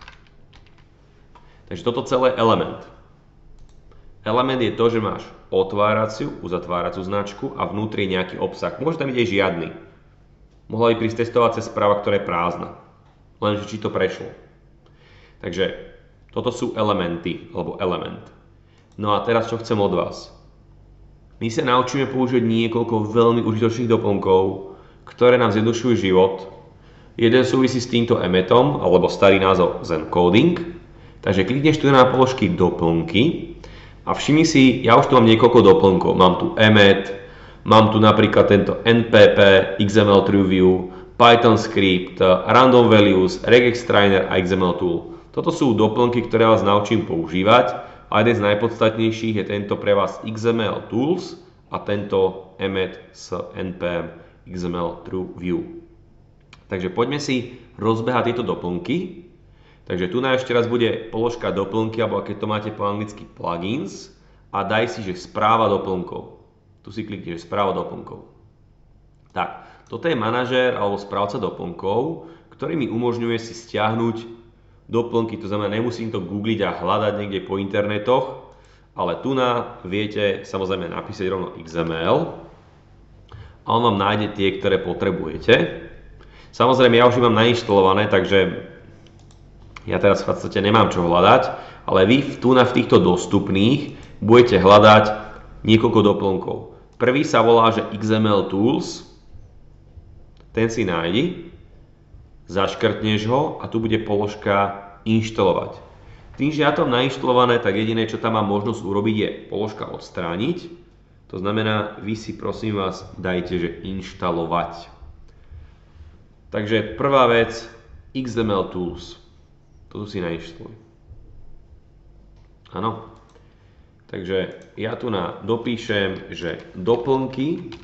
Takže toto celé je element. Element je to, že máš otváraciu, uzatváraciu značku a vnútri nejaký obsah. Môže tam byť aj žiadny. Mohla by prísť testovacia správa, ktorá je prázdna. Lenže či to prešlo. Takže toto sú elementy, alebo element. No a teraz čo chcem od vás? My sa naučíme použiť niekoľko veľmi užitočných doplnkov, ktoré nám zjednodušujú život. Jeden súvisí s týmto Emmetom, alebo starý názov Zen coding. Takže klikneš tu na položky doplnky a všimni si, ja už tu mám niekoľko doplnkov. Mám tu Emmet, mám tu napríklad tento en pé pé, iks em el TrueView, Python script, Random Values, Regex Trainer a iks em el Tool. Toto sú doplnky, ktoré vás naučím používať a jeden z najpodstatnejších je tento pre vás iks em el Tools a tento Emmet s en pé em iks em el TrueView. Takže poďme si rozbehať tieto doplnky. Takže tu na ešte raz bude položka doplnky, alebo keď to máte po anglicky plugins a daj si, že správa doplnkov. Tu si klikneš správa doplnkov. Tak, toto je manažér alebo správca doplnkov, ktorý mi umožňuje si stiahnuť doplnky, to znamená, nemusím to googliť a hľadať niekde po internetoch, ale tu na viete samozrejme napísať rovno iks em el a on vám nájde tie, ktoré potrebujete. Samozrejme, ja už ich mám nainštalované, takže ja teraz v podstate nemám čo hľadať, ale vy tu na v týchto dostupných budete hľadať niekoľko doplnkov. Prvý sa volá, že iks em el Tools, ten si nájdi, zaškrtneš ho a tu bude položka inštalovať. Tým, že ja to mám nainštalované, tak jediné, čo tam mám možnosť urobiť, je položka odstrániť. To znamená, vy si prosím vás dajte, že inštalovať. Takže prvá vec, iks em el Tools. Toto si nainštaluj. Áno. Takže ja tu na dopíšem, že doplnky.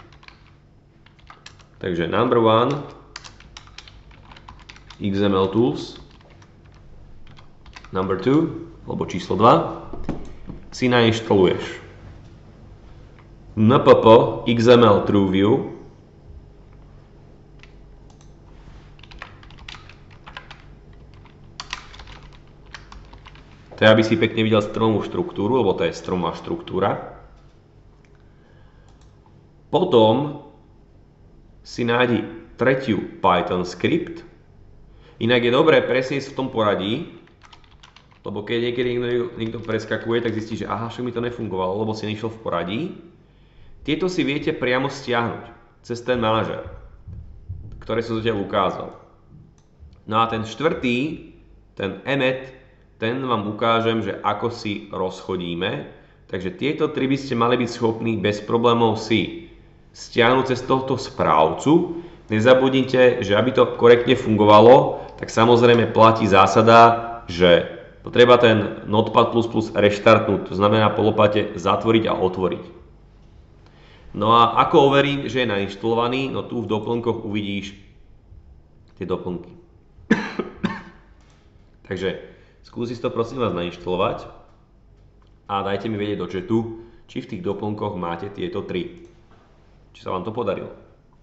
Takže number one, iks em el Tools. Number two, alebo číslo dva, si nainštaluješ npp iks em el TrueView, to je, aby si pekne videl stromovú štruktúru, lebo to je stromová štruktúra. Potom si nájdi tretiu Python script, inak je dobré presne v tom poradí, lebo keď niekedy niekto, niekto preskakuje, tak zistí, že aha, však mi to nefungovalo, lebo si nešiel v poradí. Tieto si viete priamo stiahnuť cez ten manažer, ktorý som zatiaľ ukázal. No a ten štvrtý, ten emmet, ten vám ukážem, že ako si rozchodíme. Takže tieto tri by ste mali byť schopní bez problémov si stiahnuť cez tohto správcu. Nezabudnite, že aby to korektne fungovalo, tak samozrejme platí zásada, že treba ten Notepad plus plus reštartnúť, to znamená po lopate zatvoriť a otvoriť. No a ako overím, že je nainštalovaný? No tu v doplnkoch uvidíš tie doplnky. Takže skúsi to prosím vás nainštalovať a dajte mi vedieť do chatu, či v tých doplnkoch máte tieto tri. Či sa vám to podarilo.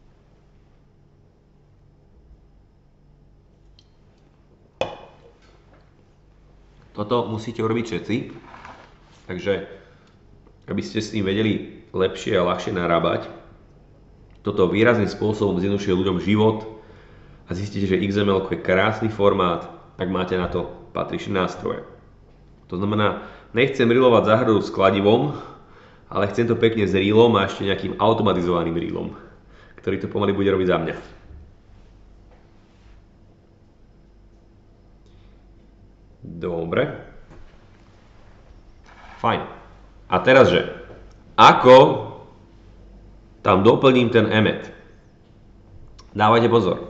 Toto musíte urobiť všetci, takže aby ste s tým vedeli lepšie a ľahšie narábať, toto výrazným spôsobom zjednodušuje ľuďom život a zistíte, že iks em el je krásny formát, ak máte na to patričné nástroje. To znamená, nechcem reelovať záhradu s kladivom, ale chcem to pekne s reelom a ešte nejakým automatizovaným reelom, ktorý to pomaly bude robiť za mňa. Dobre. Fajn. A teraz, že ako tam doplním ten emmet? Dávajte pozor.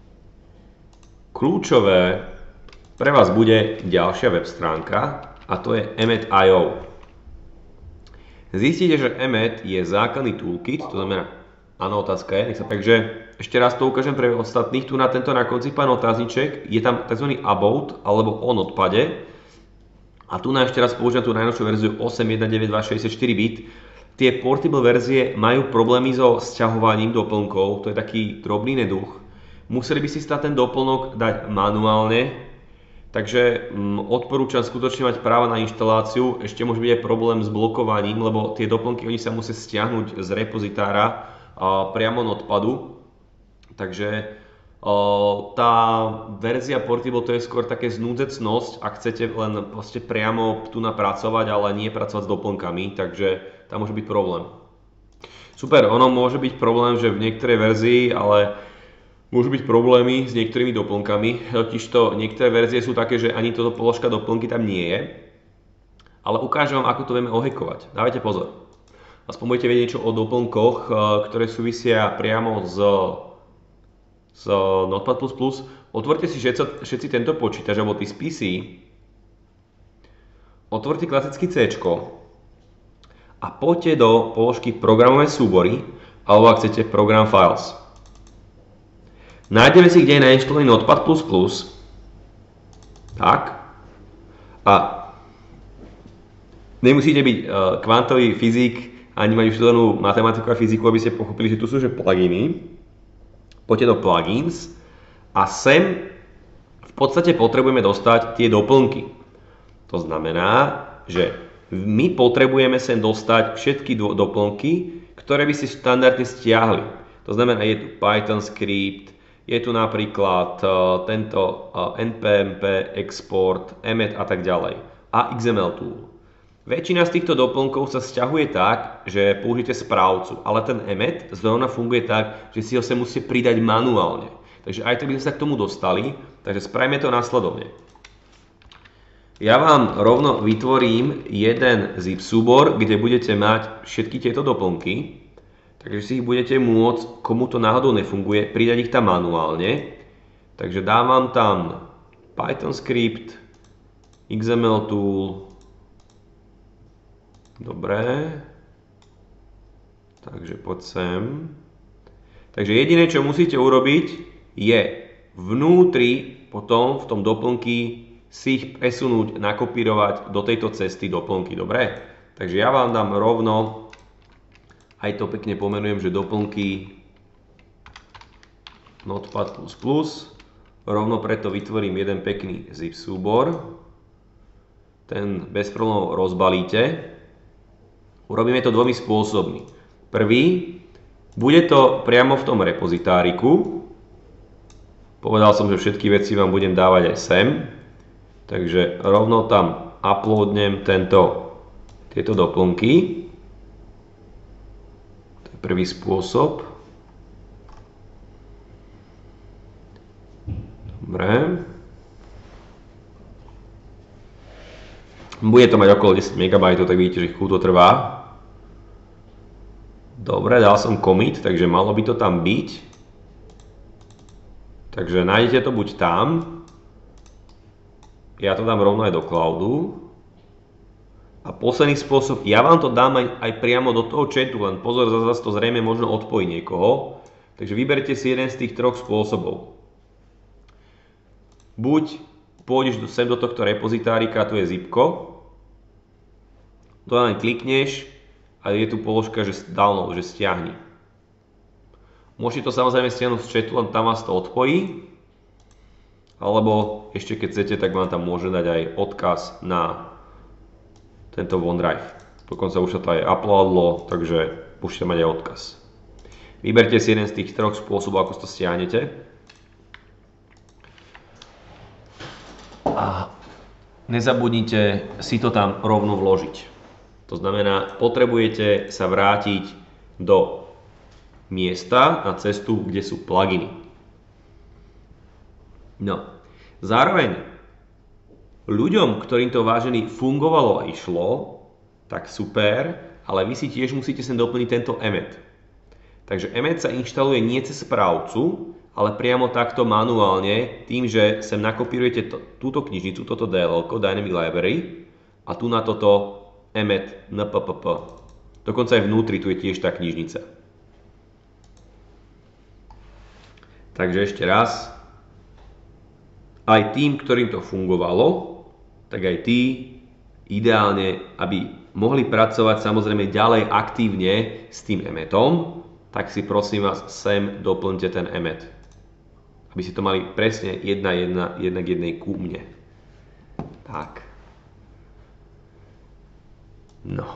Kľúčové pre vás bude ďalšia web stránka a to je emmet bodka io. Zistíte, že emmet je základný toolkit, to znamená, áno, otázka je, nech sa, takže ešte raz to ukážem pre ostatných, tu na tento na konci pán otázniček, je tam tzv. About alebo o Notepade a tu na ešte raz používam tú najnovšiu verziu osem jedna deväť dva šesťdesiatštyri bit. Tie portable verzie majú problémy so sťahovaním doplnkov, to je taký drobný neduch. Museli by si stať ten doplnok dať manuálne, takže mm, odporúčam skutočne mať práva na inštaláciu. Ešte môže byť aj problém s blokovaním, lebo tie doplnky oni sa musia stiahnuť z repozitára a, priamo Notepadu. Takže o, tá verzia Portable to je skôr také znúdzecnosť, ak chcete len proste priamo tu napracovať, ale nie pracovať s doplnkami, takže tam môže byť problém. Super, ono môže byť problém, že v niektorej verzii, ale môžu byť problémy s niektorými doplnkami, totižto niektoré verzie sú také, že ani toto položka doplnky tam nie je, ale ukážem vám, ako to vieme ohekovať. Dávajte pozor. Aspoň budete vedieť niečo o doplnkoch, ktoré súvisia priamo s, s Notepad plus plus. Otvorte si všetci, všetci tento počítač, alebo ty z pé cé. Otvorte klasický C a poďte do položky programové súbory, alebo ak chcete program files. Nájdeme si, kde je nainštalovaný Notepad plus plus. Tak. A nemusíte byť uh, kvantový fyzik, ani mať študovanú matematiku a fyziku, aby ste pochopili, že tu sú že pluginy. Poďte do plugins a sem v podstate potrebujeme dostať tie doplnky. To znamená, že my potrebujeme sem dostať všetky doplnky, ktoré by si štandardne stiahli. To znamená, je tu Python script, je tu napríklad uh, tento uh, npmp, export, emmet a tak ďalej. A iks em el tool. Väčšina z týchto doplnkov sa sťahuje tak, že použijete správcu, ale ten emet zrovna funguje tak, že si ho sa musíte pridať manuálne. Takže aj tak by sme sa k tomu dostali, takže spravíme to následovne. Ja vám rovno vytvorím jeden zip súbor, kde budete mať všetky tieto doplnky, takže si ich budete môcť, komu to náhodou nefunguje, pridať ich tam manuálne. Takže dávam tam Python script, X M L tool, dobre, takže poď sem. Takže jediné, čo musíte urobiť, je vnútri potom v tom doplnky si ich presunúť, nakopírovať do tejto cesty doplnky, dobre? Takže ja vám dám rovno, aj to pekne pomenujem, že doplnky Notepad plus plus, rovno preto vytvorím jeden pekný zip súbor, ten bez problémov rozbalíte. Urobíme to dvomi spôsobmi. Prvý, bude to priamo v tom repozitáriku. Povedal som, že všetky veci vám budem dávať aj sem. Takže rovno tam uploadnem tento, tieto doplnky. To je prvý spôsob. Dobre. Bude to mať okolo desať megabajtov, tak vidíte, že chvíľu to trvá. Dobre, dal som commit, takže malo by to tam byť. Takže nájdete to buď tam. Ja to dám rovno aj do cloudu. A posledný spôsob, ja vám to dám aj, aj priamo do toho chatu, len pozor, zase to zrejme možno odpojí niekoho. Takže vyberte si jeden z tých troch spôsobov. Buď pôjdeš sem do tohto repozitárika, tu je zipko, to len klikneš a je tu položka, že download, že stiahni. Môžete to samozrejme stiahnuť z chatu, len tam vás to odpojí, alebo ešte keď chcete, tak vám tam môže dať aj odkaz na tento OneDrive. Dokonca už sa to aj uploadlo, takže môžete mať aj odkaz. Vyberte si jeden z tých troch spôsobov, ako to stiahnete. A nezabudnite si to tam rovno vložiť. To znamená, potrebujete sa vrátiť do miesta na cestu, kde sú pluginy. No, zároveň ľuďom, ktorým to vážený fungovalo a išlo, tak super, ale vy si tiež musíte sem doplniť tento emet. Takže emet sa inštaluje nie cez správcu, ale priamo takto manuálne, tým, že sem nakopírujete to, túto knižnicu, toto D L L, Dynamic Library, a tu na toto emet nppp. Dokonca aj vnútri tu je tiež tá knižnica. Takže ešte raz, aj tým, ktorým to fungovalo, tak aj tí ideálne, aby mohli pracovať samozrejme ďalej aktívne s tým emetom, tak si prosím vás sem doplňte ten emet. Aby si to mali presne jedna, jedna, jedna k jednej ku mne. Tak. No.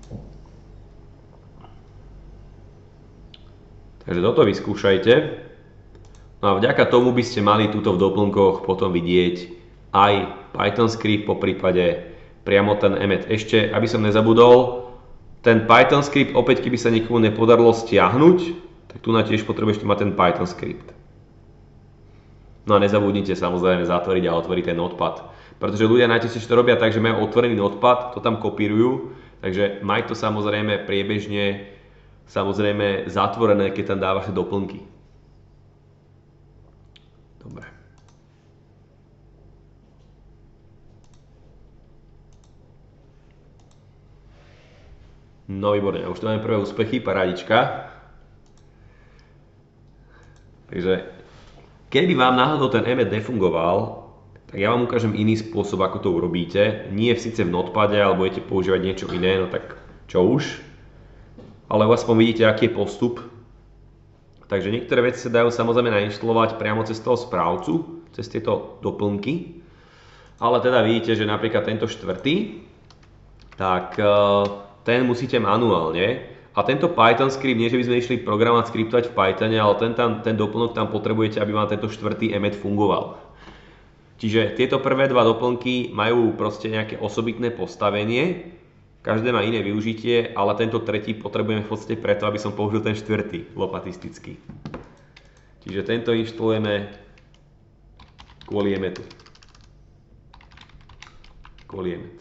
Takže toto vyskúšajte. No a vďaka tomu by ste mali tuto v doplnkoch potom vidieť aj Python script, po prípade priamo ten emet. Ešte, aby som nezabudol, ten Python script, opäť keby sa niekomu nepodarilo stiahnuť, tak tu na tiež potrebujete mať ten Python script. No a nezabudnite samozrejme zatvoriť a otvoriť ten notepad. Pretože ľudia najčastejšie to robia tak, že majú otvorený notepad, to tam kopírujú, takže maj to samozrejme priebežne samozrejme zatvorené, keď tam dávaš doplnky. Dobre. No výborne, už tu máme prvé úspechy, parádička. Takže keby vám náhodou ten emet nefungoval, tak ja vám ukážem iný spôsob, ako to urobíte. Nie síce v notepade, alebo budete používať niečo iné, no tak čo už. Ale aspoň vidíte, aký je postup. Takže niektoré veci sa dajú samozrejme nainštalovať priamo cez toho správcu, cez tieto doplnky. Ale teda vidíte, že napríklad tento štvrtý, tak ten musíte manuálne. A tento Python script, nie že by sme išli programovať, skriptovať v Pythone, ale ten, tam, ten doplnok tam potrebujete, aby vám tento štvrtý emet fungoval. Čiže tieto prvé dva doplnky majú proste nejaké osobitné postavenie každé má iné využitie, ale tento tretí potrebujeme v podstate preto, aby som použil ten štvrtý lopatistický. Čiže tento inštalujeme kvôli emetu. Kvôli emetu.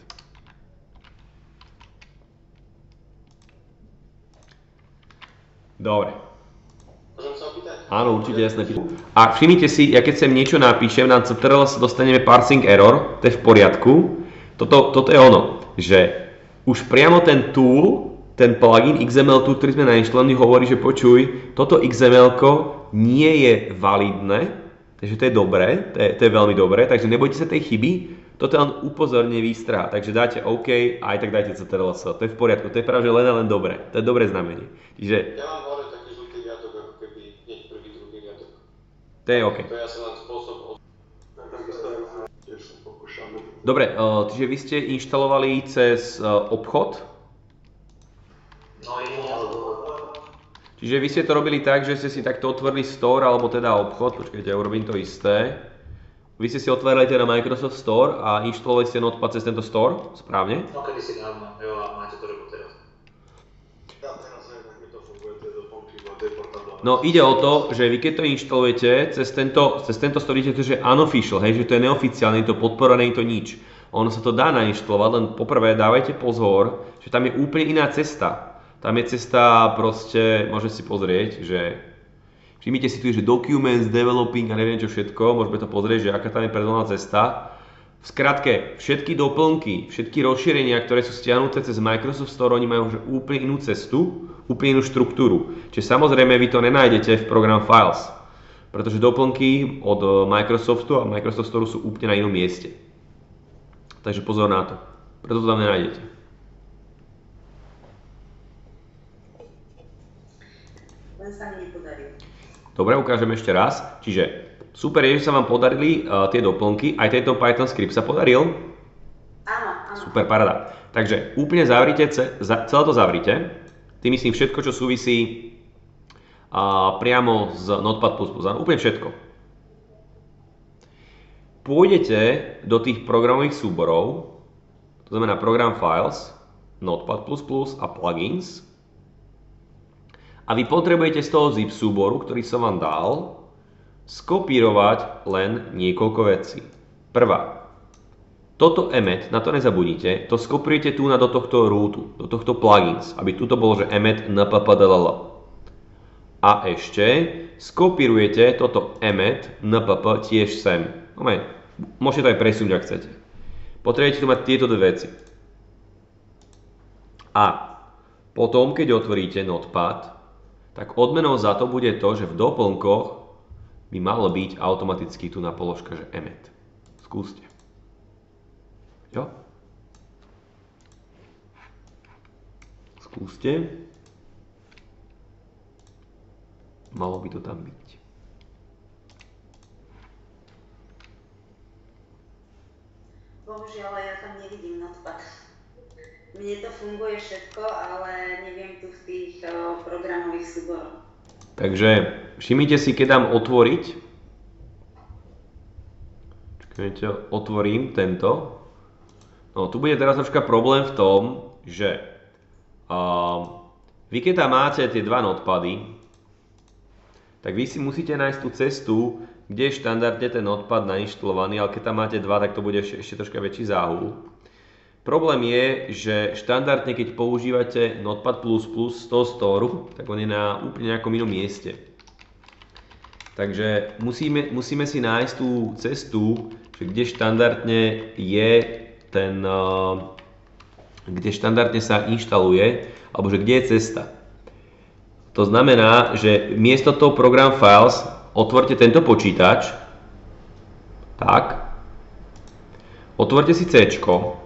Dobre. Môžem sa opýtať? Áno, určite, jasné. A všimnite si, ja keď sem niečo napíšem, na ctrl dostaneme parsing error, to je v poriadku. Toto, toto je ono, že už priamo ten tool, ten plugin iks em el tool, ktorý sme nainštalovali, hovorí, že počuj, toto iks em el-ko nie je validné, takže to je dobré, to je, to je veľmi dobré, takže nebojte sa tej chyby, toto je len upozorne výstraha, takže dáte OK, aj tak dajte ctrl, to je v poriadku, to je práve len a len dobré, to je dobré znamenie. Čiže... Ja mám hore taký žltý riadok, ako keby hneď prvý, druhý riadok. To je OK. To je asi len spôsob od... Dobre, čiže vy ste inštalovali cez obchod? No i Čiže vy ste to robili tak, že ste si takto otvorili store, alebo teda obchod, počkajte, ja urobím to isté. Vy ste si otvorili teda Microsoft Store a inštalovali ste Notepad cez tento store, správne? No kedysi dávno, jo, a máte to robiť teraz. Ja teraz neviem, ak mi to funguje, tie doplnky, bo tie portáble. No ide o to, že vy keď to inštalujete, cez tento, cez tento store idete, že unofficial, hej, že to je neoficiálne, je to podporené, je to nič. Ono sa to dá nainštalovať, len poprvé dávajte pozor, že tam je úplne iná cesta. Tam je cesta proste, môžete si pozrieť, že všimnite si tu, že documents, developing a neviem čo všetko, môžeme to pozrieť, že aká tam je predvolená cesta. V skratke, všetky doplnky, všetky rozšírenia, ktoré sú stiahnuté cez Microsoft Store, oni majú už úplne inú cestu, úplne inú štruktúru. Čiže samozrejme vy to nenájdete v program Files, pretože doplnky od Microsoftu a Microsoft Store sú úplne na inom mieste. Takže pozor na to, preto to tam nenájdete. Len sa mi nepodarilo. Dobre, ukážem ešte raz. Čiže super je, že sa vám podarili uh, tie doplnky, aj tento Python script sa podaril. Áno, áno. Super, paráda. Takže úplne zavrite, celé to zavrite. Tým myslím všetko, čo súvisí uh, priamo z Notepad plus plus. Úplne všetko. Pôjdete do tých programových súborov, to znamená Program Files, Notepad plus plus a Plugins. A vy potrebujete z toho zip súboru, ktorý som vám dal, skopírovať len niekoľko vecí. Prvá. Toto emet, na to nezabudnite, to skopírujete tu na do tohto rootu, do tohto plugins, aby tuto bolo, že emet nppdll. A ešte skopírujete toto emet npp tiež sem. No, môžete to aj presunúť, ak chcete. Potrebujete tu mať tieto dve veci. A potom, keď otvoríte Notepad, tak odmenou za to bude to, že v doplnkoch by malo byť automaticky tu na položka, že emet. Skúste. Jo? Skúste. Malo by to tam byť. Bohužiaľ, ja tam nevidím Notepad. Mne to funguje všetko, ale neviem tu v tých o, programových súboroch. Takže všimnite si, keď dám otvoriť. Čakajte, otvorím tento. No, tu bude teraz troška problém v tom, že uh, vy keď tam máte tie dva notepady, tak vy si musíte nájsť tú cestu, kde je štandardne ten notepad nainštalovaný, ale keď tam máte dva, tak to bude ešte, ešte troška väčší záhul. Problém je, že štandardne, keď používate Notepad plus plus z toho storu, tak on je na úplne nejakom inom mieste. Takže musíme, musíme si nájsť tú cestu, že kde štandardne je ten, kde štandardne sa inštaluje, alebo že kde je cesta. To znamená, že miesto toho program files otvorte tento počítač, tak, otvorte si C-čko,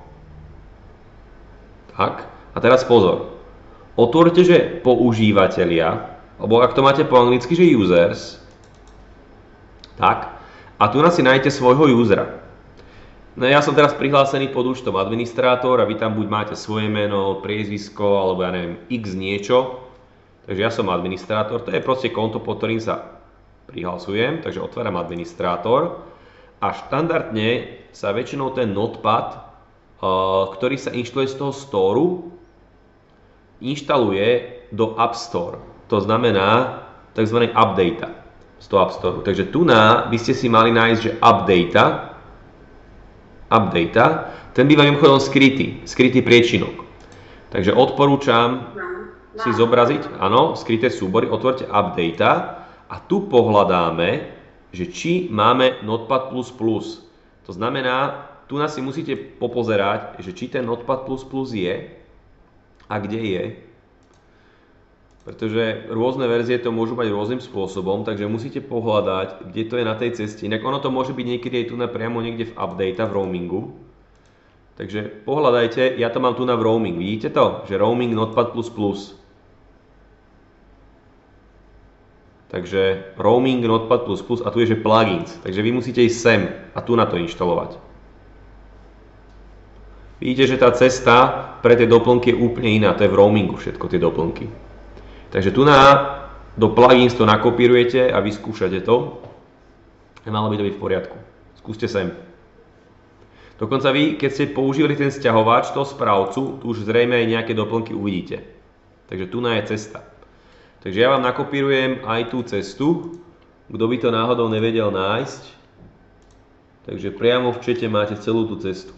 tak, a teraz pozor. Otvorte, že používatelia, alebo ak to máte po anglicky, že users, tak, a tu si nájdete svojho usera. No ja som teraz prihlásený pod účtom administrátor a vy tam buď máte svoje meno, priezvisko, alebo ja neviem, x niečo. Takže ja som administrátor, to je proste konto, pod ktorým sa prihlasujem, takže otváram administrátor a štandardne sa väčšinou ten notepad ktorý sa inštaluje z toho storu, inštaluje do App Store. To znamená tzv. Update z toho App Store. Takže tu na by ste si mali nájsť, že Update, Update, ten býva mimochodom skrytý, skrytý priečinok. Takže odporúčam si zobraziť, áno, skryté súbory, otvorte Update a tu pohľadáme, že či máme Notepad plus plus. To znamená, tu nás si musíte popozerať, že či ten Notepad plus plus je a kde je. Pretože rôzne verzie to môžu mať rôznym spôsobom, takže musíte pohľadať, kde to je na tej ceste. Inak ono to môže byť niekedy aj tu na priamo niekde v Update, v roamingu. Takže pohľadajte, ja to mám tu na v roaming. Vidíte to? Že roaming Notepad plus plus. Takže roaming Notepad plus plus a tu je, že plugins. Takže vy musíte ísť sem a tu na to inštalovať. Vidíte, že tá cesta pre tie doplnky je úplne iná. To je v roamingu všetko tie doplnky. Takže tu na do plugins to nakopírujete a vyskúšate to. A malo by to byť v poriadku. Skúste sem. Dokonca vy, keď ste používali ten sťahovač toho správcu, tu už zrejme aj nejaké doplnky uvidíte. Takže tu na je cesta. Takže ja vám nakopírujem aj tú cestu, kto by to náhodou nevedel nájsť. Takže priamo v čete máte celú tú cestu.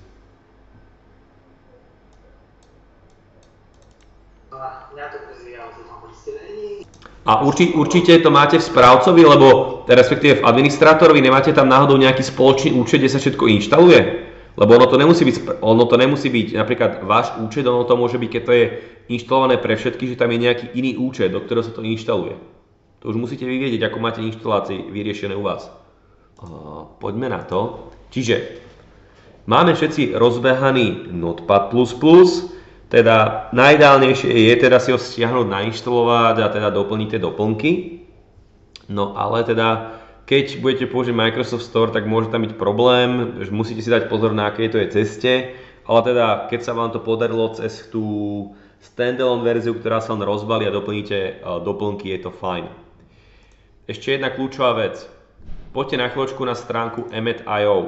A urči, určite to máte v správcovi, lebo respektíve v administrátorovi, nemáte tam náhodou nejaký spoločný účet, kde sa všetko inštaluje? Lebo ono to nemusí byť, ono to nemusí byť napríklad váš účet, ono to môže byť, keď to je inštalované pre všetky, že tam je nejaký iný účet, do ktorého sa to inštaluje. To už musíte vy vedieť, ako máte inštalácie vyriešené u vás. Poďme na to. Čiže máme všetci rozbehaný Notepad plus plus, teda najideálnejšie je teda si ho stiahnuť, nainštalovať a teda doplniť tie doplnky. No ale teda keď budete použiť Microsoft Store, tak môže tam byť problém, že musíte si dať pozor na akej to je ceste, ale teda keď sa vám to podarilo cez tú standalone verziu, ktorá sa len rozbalí a doplníte doplnky, je to fajn. Ešte jedna kľúčová vec. Poďte na chvíľočku na stránku emmet bodka io.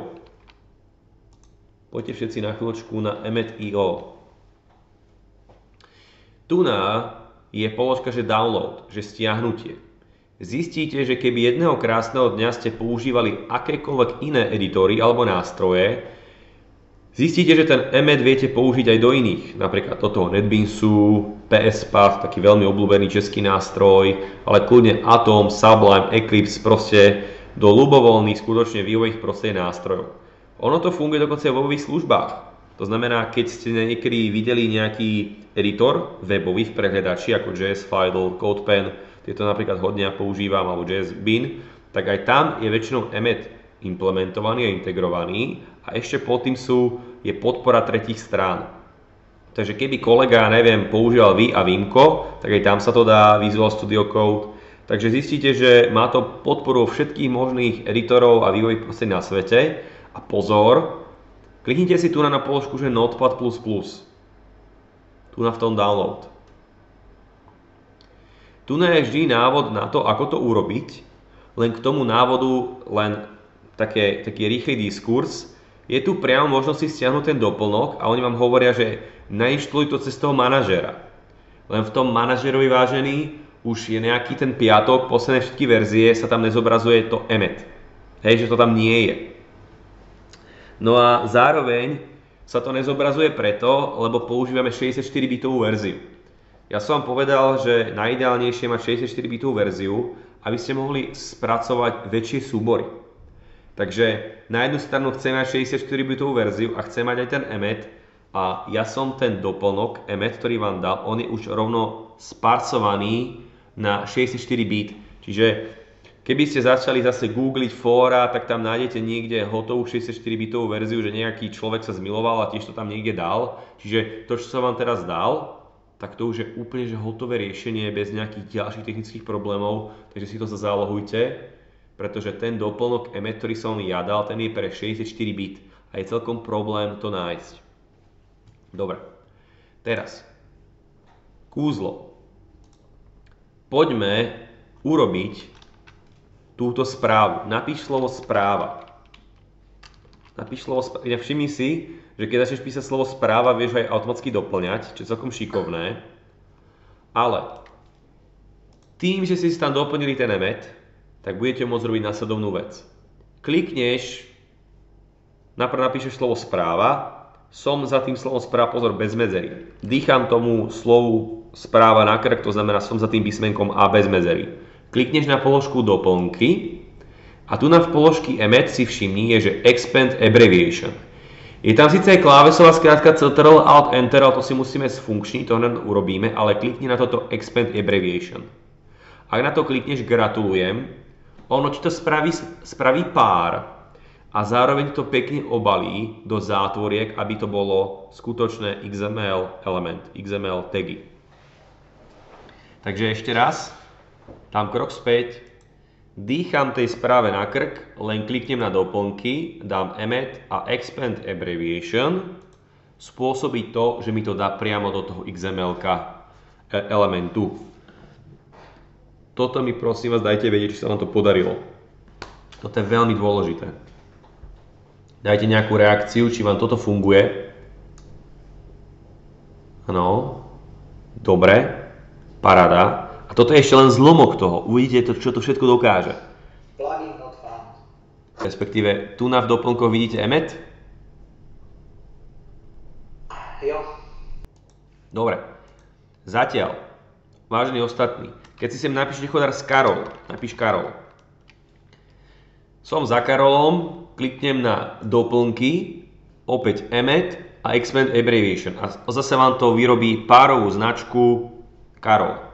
Poďte všetci na chvíľočku na emmet bodka io. Tu na je položka, že download, že stiahnutie. Zistíte, že keby jedného krásneho dňa ste používali akékoľvek iné editory alebo nástroje, zistíte, že ten Emmet viete použiť aj do iných, napríklad do toho NetBeansu, pé es Path, taký veľmi obľúbený český nástroj, ale kľudne Atom, Sublime, Eclipse, proste do ľubovoľných, skutočne vývojových prostredí nástrojov. Ono to funguje dokonca aj vo webových službách. To znamená, keď ste niekedy videli nejaký editor webový v prehľadači ako jé es Fiddle, CodePen, tieto napríklad hodne ja používam, alebo jé es Bin, tak aj tam je väčšinou Emmet implementovaný a integrovaný a ešte pod tým sú, je podpora tretích strán. Takže keby kolega, neviem, používal Vy a Vimko, tak aj tam sa to dá, Visual Studio Code. Takže zistíte, že má to podporu všetkých možných editorov a vývojových prostredí na svete. A pozor, kliknite si tu na, na položku, že Notepad plus plus. Tu na v tom download. Tu je vždy návod na to, ako to urobiť, len k tomu návodu len také, taký rýchly diskurs. Je tu priamo možnosť si stiahnuť ten doplnok a oni vám hovoria, že nainštaluj to cez toho manažéra. Len v tom manažérovi, vážený, už je nejaký ten piatok, posledné všetky verzie, sa tam nezobrazuje to Emmet. Hej, že to tam nie je. No a zároveň sa to nezobrazuje preto, lebo používame šesťdesiatštyri bitovú verziu. Ja som vám povedal, že najideálnejšie je mať šesťdesiatštyri bitovú verziu, aby ste mohli spracovať väčšie súbory. Takže na jednu stranu chcem mať šesťdesiatštyri bitovú verziu a chcem mať aj ten Emmet a ja som ten doplnok Emmet, ktorý vám dal, on je už rovno sparsovaný na šesťdesiatštyri bit. Čiže keby ste začali zase googliť fóra, tak tam nájdete niekde hotovú šesťdesiatštyri bitovú verziu, že nejaký človek sa zmiloval a tiež to tam niekde dal. Čiže to, čo som vám teraz dal, tak to už je úplne že hotové riešenie bez nejakých ďalších technických problémov, takže si to zálohujte, pretože ten doplnok Emmet, ktorý som ja dal, ten je pre šesťdesiatštyri bit a je celkom problém to nájsť. Dobre, teraz kúzlo. Poďme urobiť túto správu. Napíš slovo správa. napíš slovo správa. Všimni si, že keď začneš písať slovo správa, vieš aj automaticky doplňať, čo je celkom šikovné. Ale tým, že si tam doplnili ten emet, tak budete môcť robiť následovnú vec. Klikneš, najprv napíšeš slovo správa, som za tým slovom správa, pozor, bez medzery. Dýcham tomu slovu správa na krk, to znamená som za tým písmenkom A bez medzery. Klikneš na položku doplnky a tu na v položky emet si všimni je, že expand abbreviation. Je tam síce aj klávesová skrátka Ctrl Alt Enter, ale to si musíme sfunkčniť, to len urobíme, ale klikni na toto expand abbreviation. Ak na to klikneš, gratulujem, ono ti to spraví, spraví pár a zároveň to pekne obalí do zátvoriek, aby to bolo skutočné iks em el element, iks em el tagy. Takže ešte raz, dám krok späť, dýcham tej správe na krk, len kliknem na doplnky, dám emet a expand abbreviation, spôsobí to, že mi to dá priamo do toho iks em el elementu. Toto mi prosím vás dajte vedieť, či sa vám to podarilo. Toto je veľmi dôležité. Dajte nejakú reakciu, či vám toto funguje. Áno. Dobre. Paráda. A toto je ešte len zlomok toho. Uvidíte, to, čo to všetko dokáže. Plugin not found. Respektíve, tu na v doplnkoch vidíte emet? Jo. Dobre. Zatiaľ, vážení ostatní, keď si sem napíšete chodár s Karol, napíš Karol. Som za Karolom, kliknem na doplnky, opäť emet a expand abbreviation. A zase vám to vyrobí párovú značku Karol.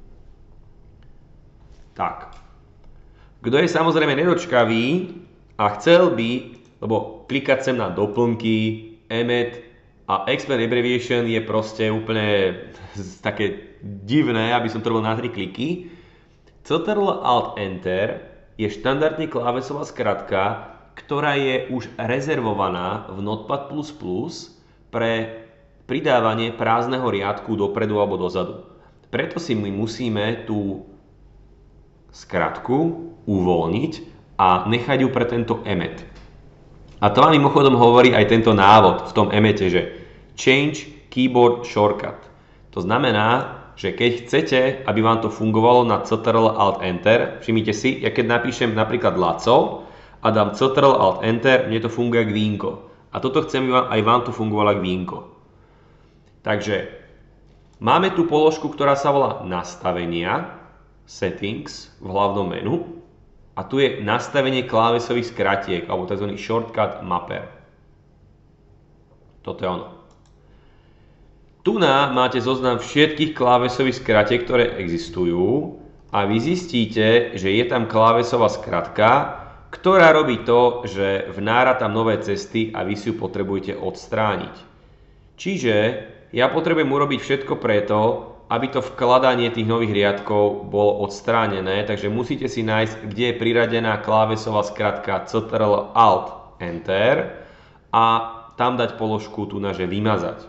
Tak. Kto je samozrejme nedočkavý a chcel by, lebo klikať sem na doplnky, emet a expand abbreviation je proste úplne také divné, aby som to robil na tri kliky. Ctrl Alt Enter je štandardne klávesová skratka, ktorá je už rezervovaná v Notepad plus plus pre pridávanie prázdneho riadku dopredu alebo dozadu. Preto si my musíme tú skratku uvoľniť a nechať ju pre tento emet. A to vám mimochodom hovorí aj tento návod v tom emete, že Change Keyboard Shortcut. To znamená, že keď chcete, aby vám to fungovalo na Ctrl Alt Enter, všimnite si, ja keď napíšem napríklad Laco a dám Ctrl Alt Enter, mne to funguje ako vínko. A toto chcem, aby aj vám to fungovalo ako vínko. Takže máme tu položku, ktorá sa volá nastavenia, settings v hlavnom menu a tu je nastavenie klávesových skratiek alebo tzv. Shortcut mapper. Toto je ono. Tu na máte zoznam všetkých klávesových skratiek, ktoré existujú a vy zistíte, že je tam klávesová skratka, ktorá robí to, že vnára tam nové cesty a vy si ju potrebujete odstrániť. Čiže ja potrebujem urobiť všetko preto, aby to vkladanie tých nových riadkov bolo odstránené, takže musíte si nájsť, kde je priradená klávesová skratka Ctrl Alt Enter a tam dať položku tu na že vymazať.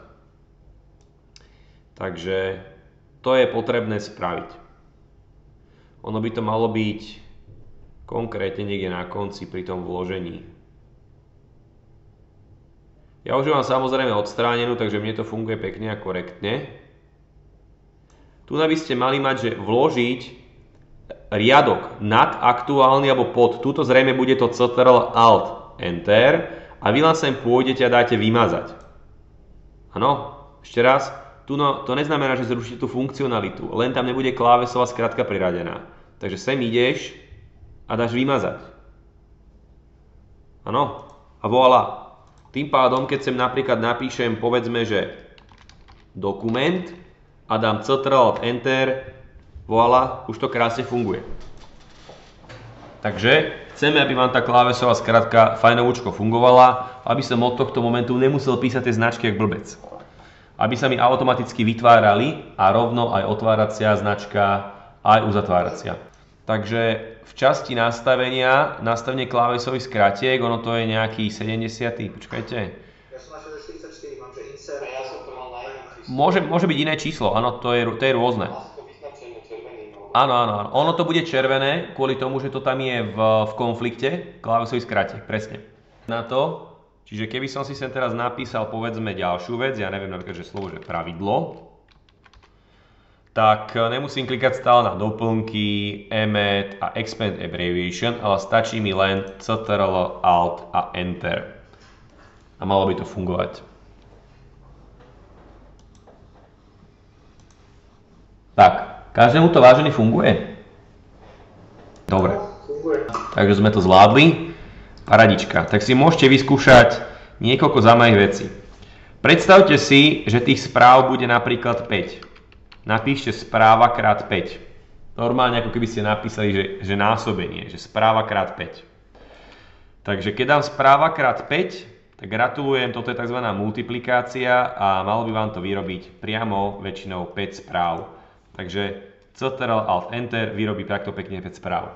Takže to je potrebné spraviť. Ono by to malo byť konkrétne niekde na konci pri tom vložení. Ja už mám samozrejme odstránenú, takže mne to funguje pekne a korektne. Tu by ste mali mať, že vložiť riadok nad aktuálny alebo pod. Tuto zrejme bude to Ctrl Alt Enter a vy len sem pôjdete a dáte vymazať. Áno, ešte raz. Tu no, to neznamená, že zrušíte tú funkcionalitu, len tam nebude klávesová skratka priradená. Takže sem ideš a dáš vymazať. Áno, a voilà. Tým pádom, keď sem napríklad napíšem, povedzme, že dokument a dám Ctrl Alt Enter, voilà, už to krásne funguje. Takže chceme, aby vám tá klávesová skratka fajnovúčko fungovala, aby som od tohto momentu nemusel písať tie značky jak blbec. Aby sa mi automaticky vytvárali a rovno aj otváracia značka, aj uzatváracia. Takže v časti nastavenia, nastavenie klávesových skratiek, ono to je nejaký sedemdesiaty, počkajte. Ja som našiel štyridsaťštyri, mám, že insert. A ja som to mal na inom čísle. Môže, môže byť iné číslo, áno, to je, to je rôzne. Mal som to vyznačené červeným. Áno, áno, áno. Ono to bude červené kvôli tomu, že to tam je v, v konflikte klávesových skratiek, presne. Na to Čiže keby som si sem teraz napísal povedzme ďalšiu vec, ja neviem napríklad, že slovo, že pravidlo, tak nemusím klikať stále na doplnky, emet a expand abbreviation, ale stačí mi len ctrl, alt a enter. A malo by to fungovať. Tak, každému to vážený funguje? Dobre. Takže sme to zvládli. Paradička. Tak si môžete vyskúšať niekoľko zaujímavých vecí. Predstavte si, že tých správ bude napríklad päť. Napíšte správa krát päť. Normálne ako keby ste napísali, že, že násobenie, že správa krát päť. Takže keď dám správa krát päť, tak gratulujem, toto je tzv. Multiplikácia a malo by vám to vyrobiť priamo väčšinou päť správ. Takže ctrl, alt, enter vyrobí takto pekne päť správ.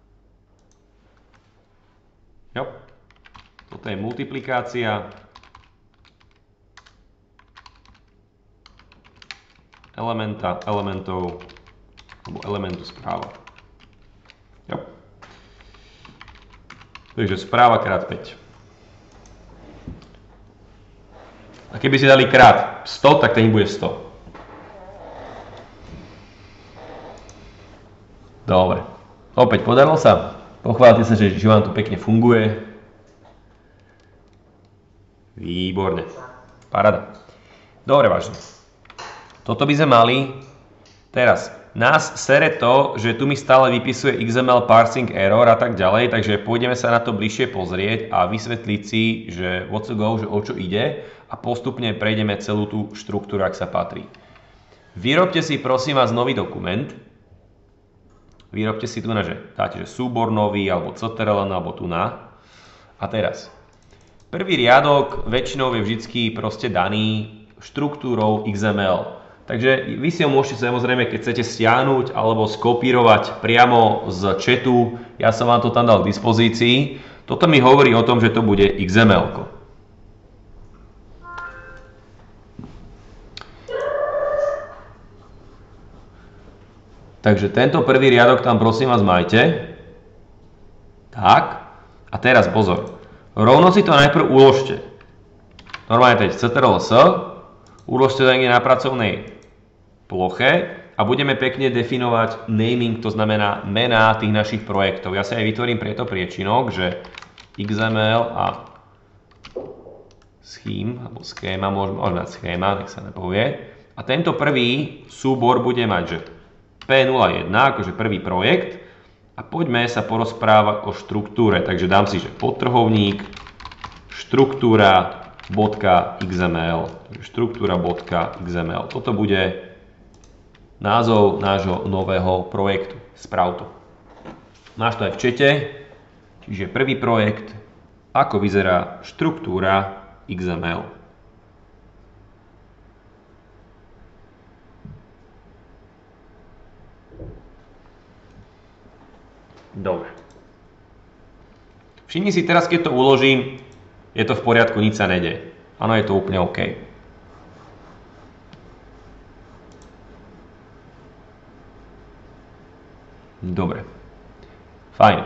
Jo. Toto je multiplikácia. Elementa, elementov, alebo elementu správa. Jo. Takže správa krát päť. A keby si dali krát sto, tak ten bude sto. Dobre. Opäť podarilo sa. Pochválte sa, že, že vám to pekne funguje. Výborne. Paráda. Dobre, vážne. Toto by sme mali. Teraz, nás sere to, že tu mi stále vypisuje iks em el parsing error a tak ďalej, takže pôjdeme sa na to bližšie pozrieť a vysvetliť si, že what's to go, že o čo ide a postupne prejdeme celú tú štruktúru, ak sa patrí. Vyrobte si prosím vás nový dokument. Vyrobte si tu na, že dáte, že súbor nový, alebo ctrl, alebo tu na. A teraz, prvý riadok väčšinou je vždycky proste daný štruktúrou iks em el. Takže vy si ho môžete samozrejme, keď chcete stiahnuť alebo skopírovať priamo z chatu, ja som vám to tam dal k dispozícii. Toto mi hovorí o tom, že to bude iks em elko. Takže tento prvý riadok tam prosím vás majte. Tak. A teraz pozor. Rovno si to najprv uložte. Normálne teď ctrl S. Uložte to niekde na pracovnej ploche a budeme pekne definovať naming, to znamená mená tých našich projektov. Ja si aj vytvorím preto priečinok, že iks em el a schém, alebo schéma, môžeme mať schéma, nech sa nepovie. A tento prvý súbor bude mať, že pé nula jeden, akože prvý projekt. A poďme sa porozprávať o štruktúre. Takže dám si, že podtrhovník, štruktúra, bodka iks em el. Štruktúra, bodka iks em el. Toto bude názov nášho nového projektu. Správ to. Máš to aj v čete. Čiže prvý projekt, ako vyzerá štruktúra iks em el. Dobre. Všimni si teraz, keď to uložím, je to v poriadku, nič sa nedeje. Áno, je to úplne OK. Dobre. Fajn.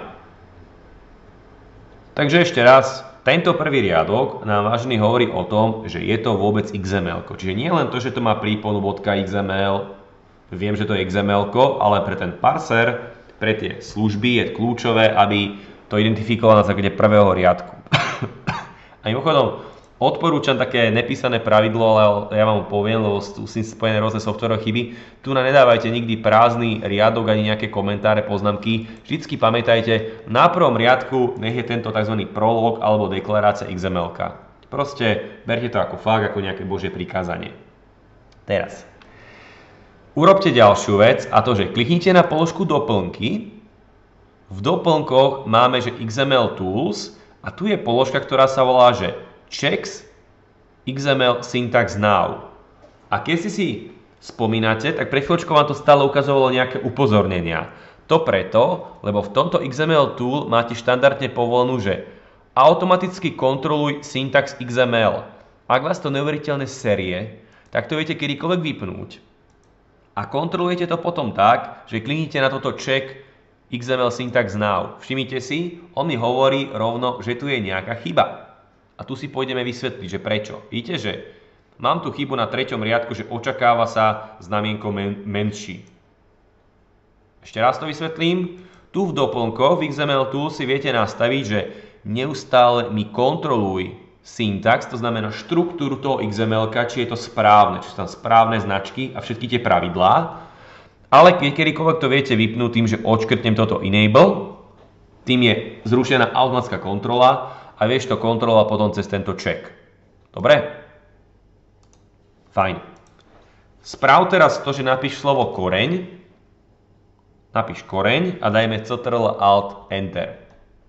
Takže ešte raz, tento prvý riadok nám vážený hovorí o tom, že je to vôbec iks em el. Čiže nie len to, že to má príponu .xml, viem, že to je iks em el, ale pre ten parser, pre tie služby je kľúčové, aby to identifikoval na základe prvého riadku. A mimochodom, odporúčam také nepísané pravidlo, ale ja vám ho poviem, lebo sú s tým spojené rôzne softwarové chyby. Tu na nedávajte nikdy prázdny riadok ani nejaké komentáre, poznámky. Vždycky pamätajte, na prvom riadku nech je tento tzv. Prolog alebo deklarácia iks em el. Proste berte to ako fakt, ako nejaké božie prikázanie. Teraz. Urobte ďalšiu vec a to, že kliknite na položku doplnky. V doplnkoch máme, že iks em el Tools a tu je položka, ktorá sa volá, že Checks iks em el Syntax Now. A keď si si spomínate, tak pred chvíľočkou vám to stále ukazovalo nejaké upozornenia. To preto, lebo v tomto iks em el Tool máte štandardne povolenú, že automaticky kontroluj syntax iks em el. Ak vás to neuveriteľne série, tak to viete kedykoľvek vypnúť. A kontrolujete to potom tak, že kliknite na toto check iks em el syntax now. Všimnite si, on mi hovorí rovno, že tu je nejaká chyba. A tu si pôjdeme vysvetliť, že prečo. Vidíte, že mám tu chybu na treťom riadku, že očakáva sa znamienko men- menší. Ešte raz to vysvetlím. Tu v doplnkoch v iks em el Tools si viete nastaviť, že neustále mi kontroluj syntax, to znamená štruktúru toho iks em elka, či je to správne, či sú tam správne značky a všetky tie pravidlá. Ale kedykoľvek to viete vypnúť tým, že odškrtnem toto enable, tým je zrušená automatická kontrola a vieš to kontrolovať potom cez tento check. Dobre? Fajn. Správ teraz to, že napíš slovo koreň, napíš koreň a dajme ctrl alt enter.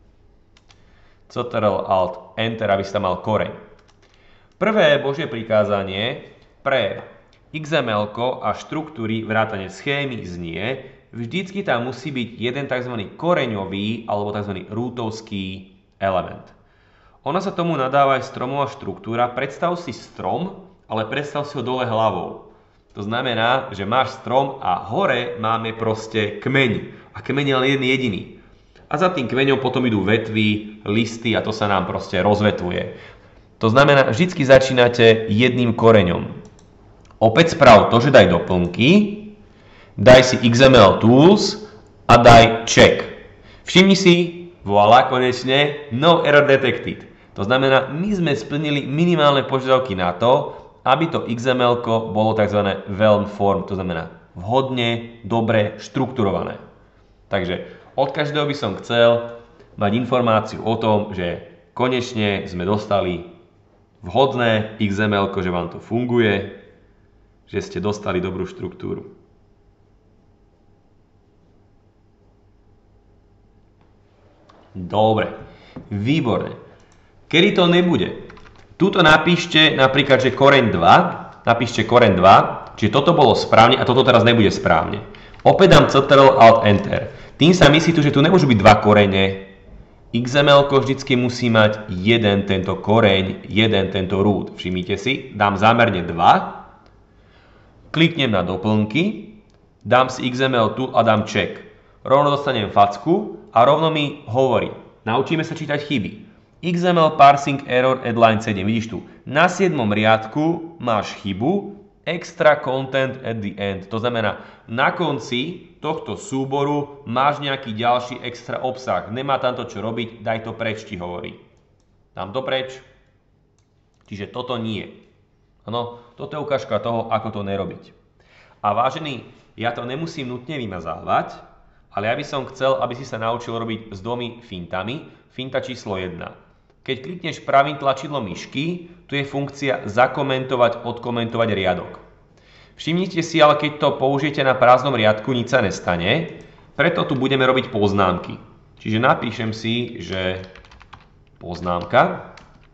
ctrl alt enter, aby si tam mal koreň. Prvé Božie prikázanie pre iks em elko a štruktúry vrátane schémy znie, vždycky tam musí byť jeden tzv. Koreňový alebo tzv. Rootovský element. Ona sa tomu nadáva aj stromová štruktúra. Predstav si strom, ale predstav si ho dole hlavou. To znamená, že máš strom a hore máme proste kmeň. A kmeň je len jeden jediný. A za tým kmeňom potom idú vetvy, listy a to sa nám proste rozvetvuje. To znamená, vždycky začínate jedným koreňom. Opäť sprav to, že daj doplnky, daj si iks em el Tools a daj check. Všimni si, voilà, konečne, no error detected. To znamená, my sme splnili minimálne požiadavky na to, aby to iks em elko bolo tzv. Well form, to znamená vhodne, dobre, štrukturované. Takže od každého by som chcel mať informáciu o tom, že konečne sme dostali vhodné iks em elko, že vám to funguje, že ste dostali dobrú štruktúru. Dobre, výborné. Kedy to nebude? Tuto napíšte napríklad, že koreň dva, napíšte koreň dva, čiže toto bolo správne a toto teraz nebude správne. Opäť dám ctrl alt enter. Tým sa myslí tu, že tu nemôžu byť dva korene. iks em elko vždycky musí mať jeden tento koreň, jeden tento root. Všimnite si, dám zámerne dva, kliknem na doplnky, dám si iks em el tool a dám check. Rovno dostanem facku a rovno mi hovorí. Naučíme sa čítať chyby. iks em el parsing error at line sedem. Vidíš tu, na siedmom riadku máš chybu extra content at the end. To znamená, na konci tohto súboru máš nejaký ďalší extra obsah. Nemá tam to čo robiť, daj to preč, ti hovorí. Dám to preč. Čiže toto nie. Áno, toto je ukážka toho, ako to nerobiť. A vážený, ja to nemusím nutne vymazávať, ale ja by som chcel, aby si sa naučil robiť s dvomi fintami. Finta číslo jedna. Keď klikneš pravým tlačidlom myšky, tu je funkcia zakomentovať, odkomentovať riadok. Všimnite si, ale keď to použijete na prázdnom riadku, nič sa nestane, preto tu budeme robiť poznámky. Čiže napíšem si, že poznámka.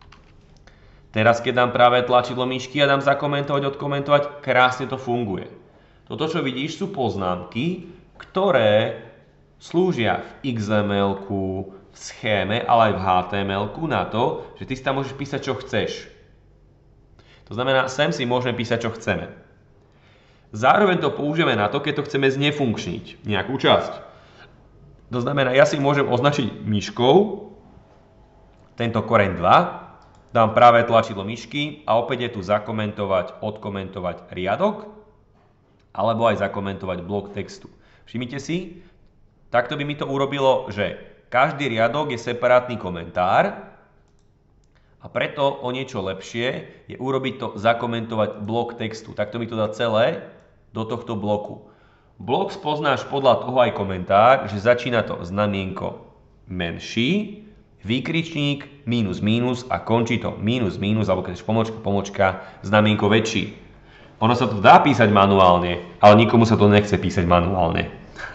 Teraz, keď dám práve tlačidlo myšky a dám zakomentovať, odkomentovať, krásne to funguje. Toto, čo vidíš, sú poznámky, ktoré slúžia v iks em elku, v schéme, ale aj v há té em elku na to, že ty si tam môžeš písať, čo chceš. To znamená, sem si môžeme písať, čo chceme. Zároveň to použijeme na to, keď to chceme znefunkčniť, nejakú časť. To znamená, ja si môžem označiť myškou tento koreň dva, dám práve tlačidlo myšky a opäť je tu zakomentovať, odkomentovať riadok, alebo aj zakomentovať blok textu. Všimnite si, takto by mi to urobilo, že každý riadok je separátny komentár a preto o niečo lepšie je urobiť to zakomentovať blok textu. Takto mi to dá celé do tohto bloku. Blok spoznáš podľa toho aj komentár, že začína to znamienko menší, výkričník, mínus, mínus a končí to mínus, mínus, alebo keď je pomočka, pomočka, znamienko väčší. Ono sa to dá písať manuálne, ale nikomu sa to nechce písať manuálne.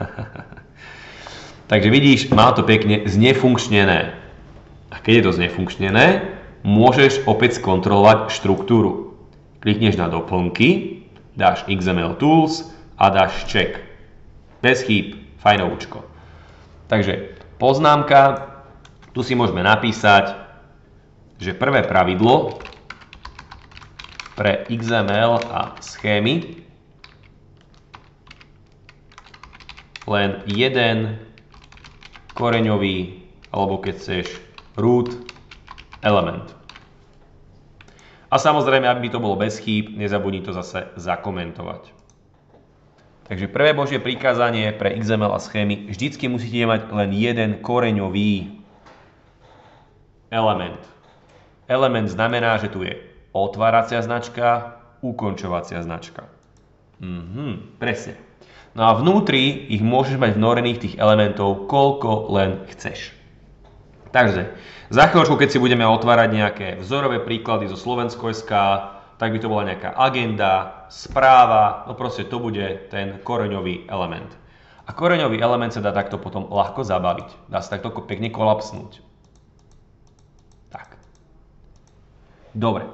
Takže vidíš, má to pekne znefunkčnené. A keď je to znefunkčnené, môžeš opäť skontrolovať štruktúru. Klikneš na doplnky, dáš iks em el Tools a dáš check. Bez chýb, fajnovúčko. Takže poznámka, tu si môžeme napísať, že prvé pravidlo pre iks em el a schémy len jeden koreňový, alebo keď chceš root element. A samozrejme, aby to bolo bez chýb, nezabudni to zase zakomentovať. Takže prvé Božie prikázanie pre iks em el a schémy, vždycky musíte mať len jeden koreňový element. Element znamená, že tu je otváracia značka, ukončovacia značka. Mhm, presne. No a vnútri ich môžeš mať vnorených tých elementov, koľko len chceš. Takže, za chvíľočku, keď si budeme otvárať nejaké vzorové príklady zo Slovensko bodka es ká, tak by to bola nejaká agenda, správa, no proste to bude ten koreňový element. A koreňový element sa dá takto potom ľahko zabaviť. Dá sa takto pekne kolapsnúť. Tak. Dobre.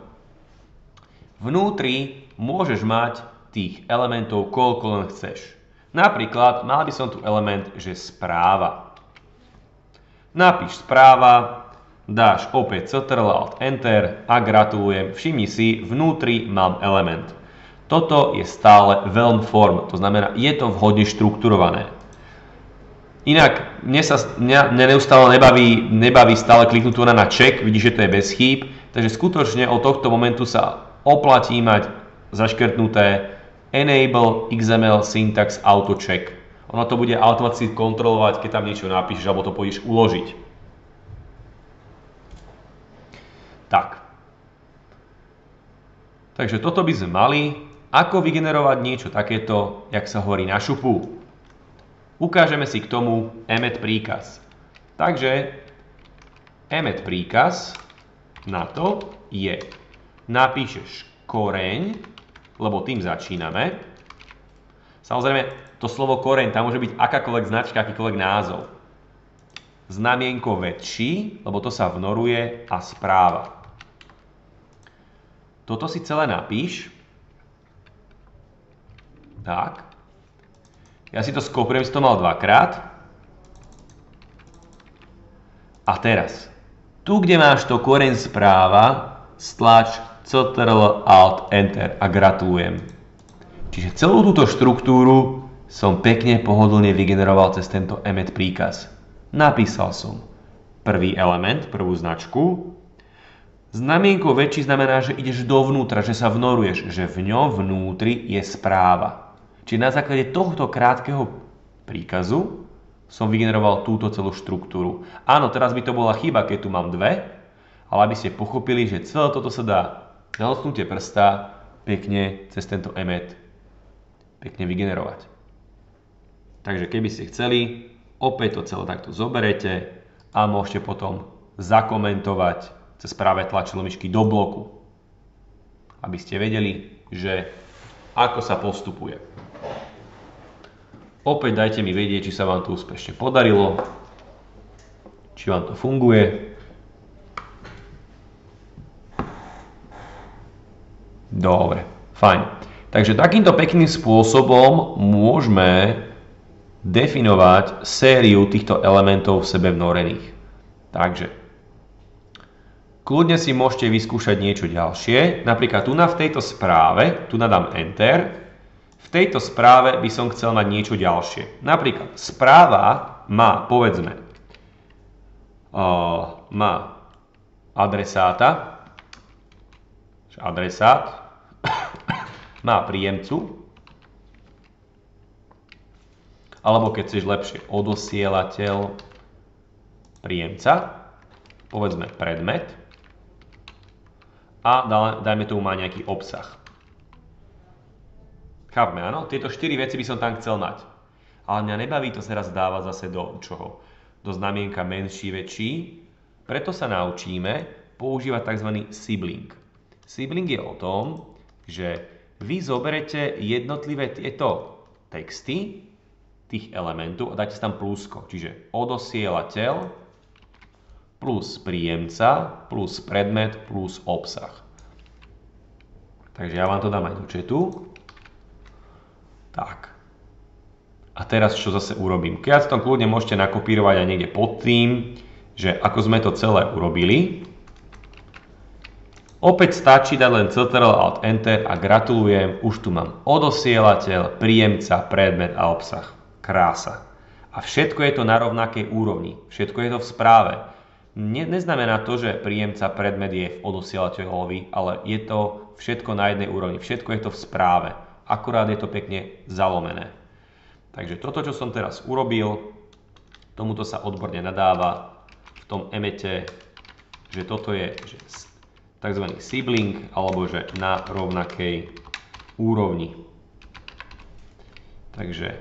Vnútri môžeš mať tých elementov, koľko len chceš. Napríklad, mal by som tu element, že správa. Napíš správa, dáš opäť Ctrl Alt Enter a gratulujem. Všimni si, vnútri mám element. Toto je stále veľm form, to znamená, je to vhodne štrukturované. Inak, mne sa mňa, mňa neustále nebaví, nebaví stále kliknúť tu na check, vidíš, že to je bez chýb, takže skutočne od tohto momentu sa oplatí mať zaškrtnuté Enable iks em el Syntax Auto Check. Ono to bude automaticky kontrolovať, keď tam niečo napíšeš, alebo to pôjdeš uložiť. Tak. Takže toto by sme mali. Ako vygenerovať niečo takéto, jak sa hovorí na šupu. Ukážeme si k tomu emet príkaz. Takže emet príkaz na to je, napíšeš koreň, lebo tým začíname. Samozrejme, to slovo koreň, tam môže byť akákoľvek značka, akýkoľvek názov. Znamienko väčší, lebo to sa vnoruje, a správa. Toto si celé napíš. Tak. Ja si to skoprujem, si to mal dvakrát. A teraz, tu, kde máš to koreň správa, stlač Ctrl Alt Enter a gratulujem. Čiže celú túto štruktúru som pekne pohodlne vygeneroval cez tento emet príkaz. Napísal som prvý element, prvú značku. Znamienko väčší znamená, že ideš dovnútra, že sa vnoruješ, že v ňom vnútri je správa. Čiže na základe tohto krátkeho príkazu som vygeneroval túto celú štruktúru. Áno, teraz by to bola chyba, keď tu mám dve, ale aby ste pochopili, že celé toto sa dá na dotknutie prsta pekne cez tento emet pekne vygenerovať. Takže keby ste chceli, opäť to celé takto zoberete a môžete potom zakomentovať cez práve tlačidlo myšky do bloku, aby ste vedeli, že ako sa postupuje. Opäť dajte mi vedieť, či sa vám to úspešne podarilo, či vám to funguje. Dobre, fajn. Takže takýmto pekným spôsobom môžeme definovať sériu týchto elementov v sebe vnorených. Takže kľudne si môžete vyskúšať niečo ďalšie. Napríklad tu na v tejto správe, tu nadám Enter. V tejto správe by som chcel mať niečo ďalšie. Napríklad správa má, povedzme, uh, má adresáta, adresát, má príjemcu, alebo keď chceš lepšie, odosielateľ, príjemca, povedzme predmet, a dajme tomu má nejaký obsah. Chápme, áno? Tieto štyri veci by som tam chcel mať. Ale mňa nebaví to teraz dávať zase do čoho? Do znamienka menší, väčší. Preto sa naučíme používať tzv. Sibling. Sibling je o tom, že vy zoberete jednotlivé tieto texty tých elementov a dáte tam plusko. Čiže odosielateľ plus príjemca plus predmet plus obsah. Takže ja vám to dám aj do chatu. Tak. A teraz čo zase urobím? Keď to kľudne môžete nakopírovať aj niekde pod tým, že ako sme to celé urobili. Opäť stačí dať len Ctrl Alt Enter a gratulujem, už tu mám odosielateľ, príjemca, predmet a obsah. Krása. A všetko je to na rovnakej úrovni. Všetko je to v správe. ne, neznamená to, že príjemca predmet je v odosielateľovi, ale je to všetko na jednej úrovni, všetko je to v správe, akurát je to pekne zalomené. Takže toto, čo som teraz urobil, tomuto sa odborne nadáva v tom emete, že toto je že tzv. Sibling, alebo že na rovnakej úrovni. Takže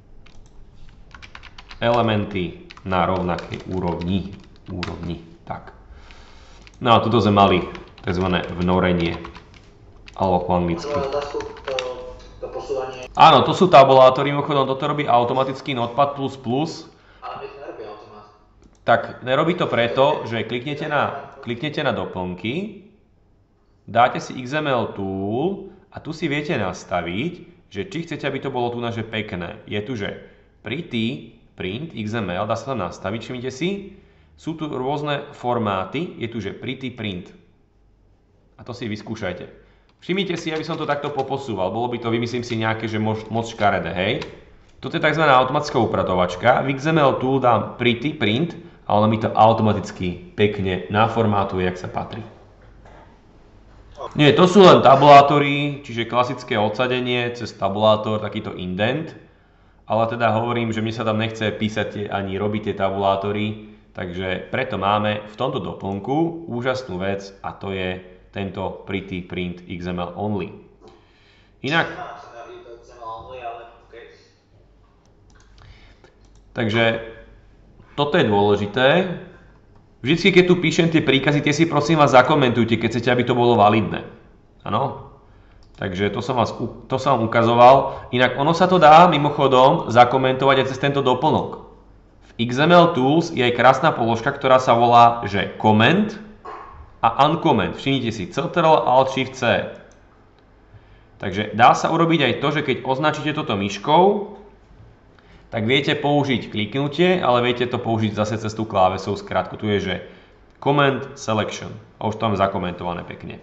elementy na rovnakej úrovni. úrovni. Tak. No a tuto sme mali tzv. Vnorenie, alebo po anglicky. Otázku, to, to posúvanie. Áno, to sú tabulátory, mimochodom toto robí automaticky Notepad plus plus. Ale to nerobí automat. Tak nerobí to preto, že kliknete na, kliknete na doplnky, dáte si iks em el tool a tu si viete nastaviť, že či chcete, aby to bolo tu naše pekné. Je tu, že pretty print iks em el, dá sa tam nastaviť, všimnite si. Sú tu rôzne formáty, je tu, že pretty print. A to si vyskúšajte. Všimnite si, aby som to takto poposúval. Bolo by to, vymyslím si, nejaké, že moc, moc škaredé, hej. Toto je tzv. Automatická upratovačka. V iks em el tool dám pretty print a ono mi to automaticky pekne naformátuje, jak sa patrí. Nie, to sú len tabulátory, čiže klasické odsadenie cez tabulátor, takýto indent. Ale teda hovorím, že mne sa tam nechce písať ani robiť tie tabulátory, takže preto máme v tomto doplnku úžasnú vec a to je tento pretty print iks em el only. Inak... Takže toto je dôležité. Vždycky, keď tu píšem tie príkazy, tie si prosím vás zakomentujte, keď chcete, aby to bolo validné. Áno? Takže to som, vás, to som vám ukazoval. Inak ono sa to dá mimochodom zakomentovať aj cez tento doplnok. V iks em el Tools je aj krásna položka, ktorá sa volá, že comment a uncomment. Všimnite si, Ctrl Alt Shift C. Takže dá sa urobiť aj to, že keď označíte toto myškou, tak viete použiť kliknutie, ale viete to použiť zase cez tú klávesovú skratku. Tu je, že Comment Selection. A už to mám zakomentované pekne.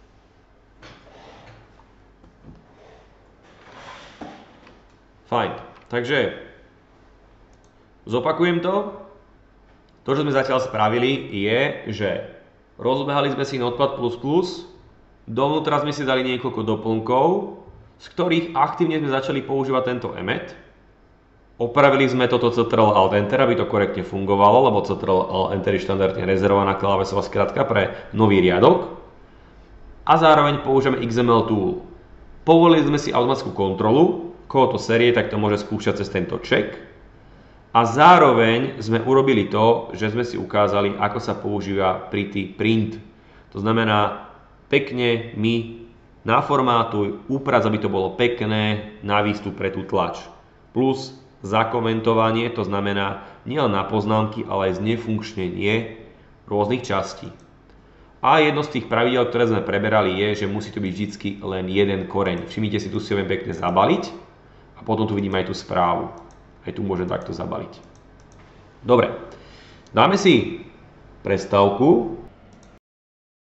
Fajn. Takže zopakujem to. To, čo sme zatiaľ spravili, je, že rozbehali sme si Notepad plus plus, dovnútra sme si dali niekoľko doplnkov, z ktorých aktívne sme začali používať tento emet. Opravili sme toto Ctrl Alt Enter, aby to korektne fungovalo, lebo Ctrl Alt Enter je štandardne rezervovaná klávesová skratka pre nový riadok. A zároveň použijeme iks em el Tool. Povolili sme si automatickú kontrolu, koho to série, tak to môže skúšať cez tento check. A zároveň sme urobili to, že sme si ukázali, ako sa používa pretty print. To znamená, pekne mi naformátuj, uprac, aby to bolo pekné na výstup pre tú tlač. Plus zakomentovanie, to znamená nielen na poznámky, ale aj znefunkčnenie rôznych častí. A jedno z tých pravidel, ktoré sme preberali, je, že musí to byť vždy len jeden koreň. Všimnite si, tu si ho viem pekne zabaliť a potom tu vidím aj tú správu. Aj tu môžem takto zabaliť. Dobre, dáme si prestávku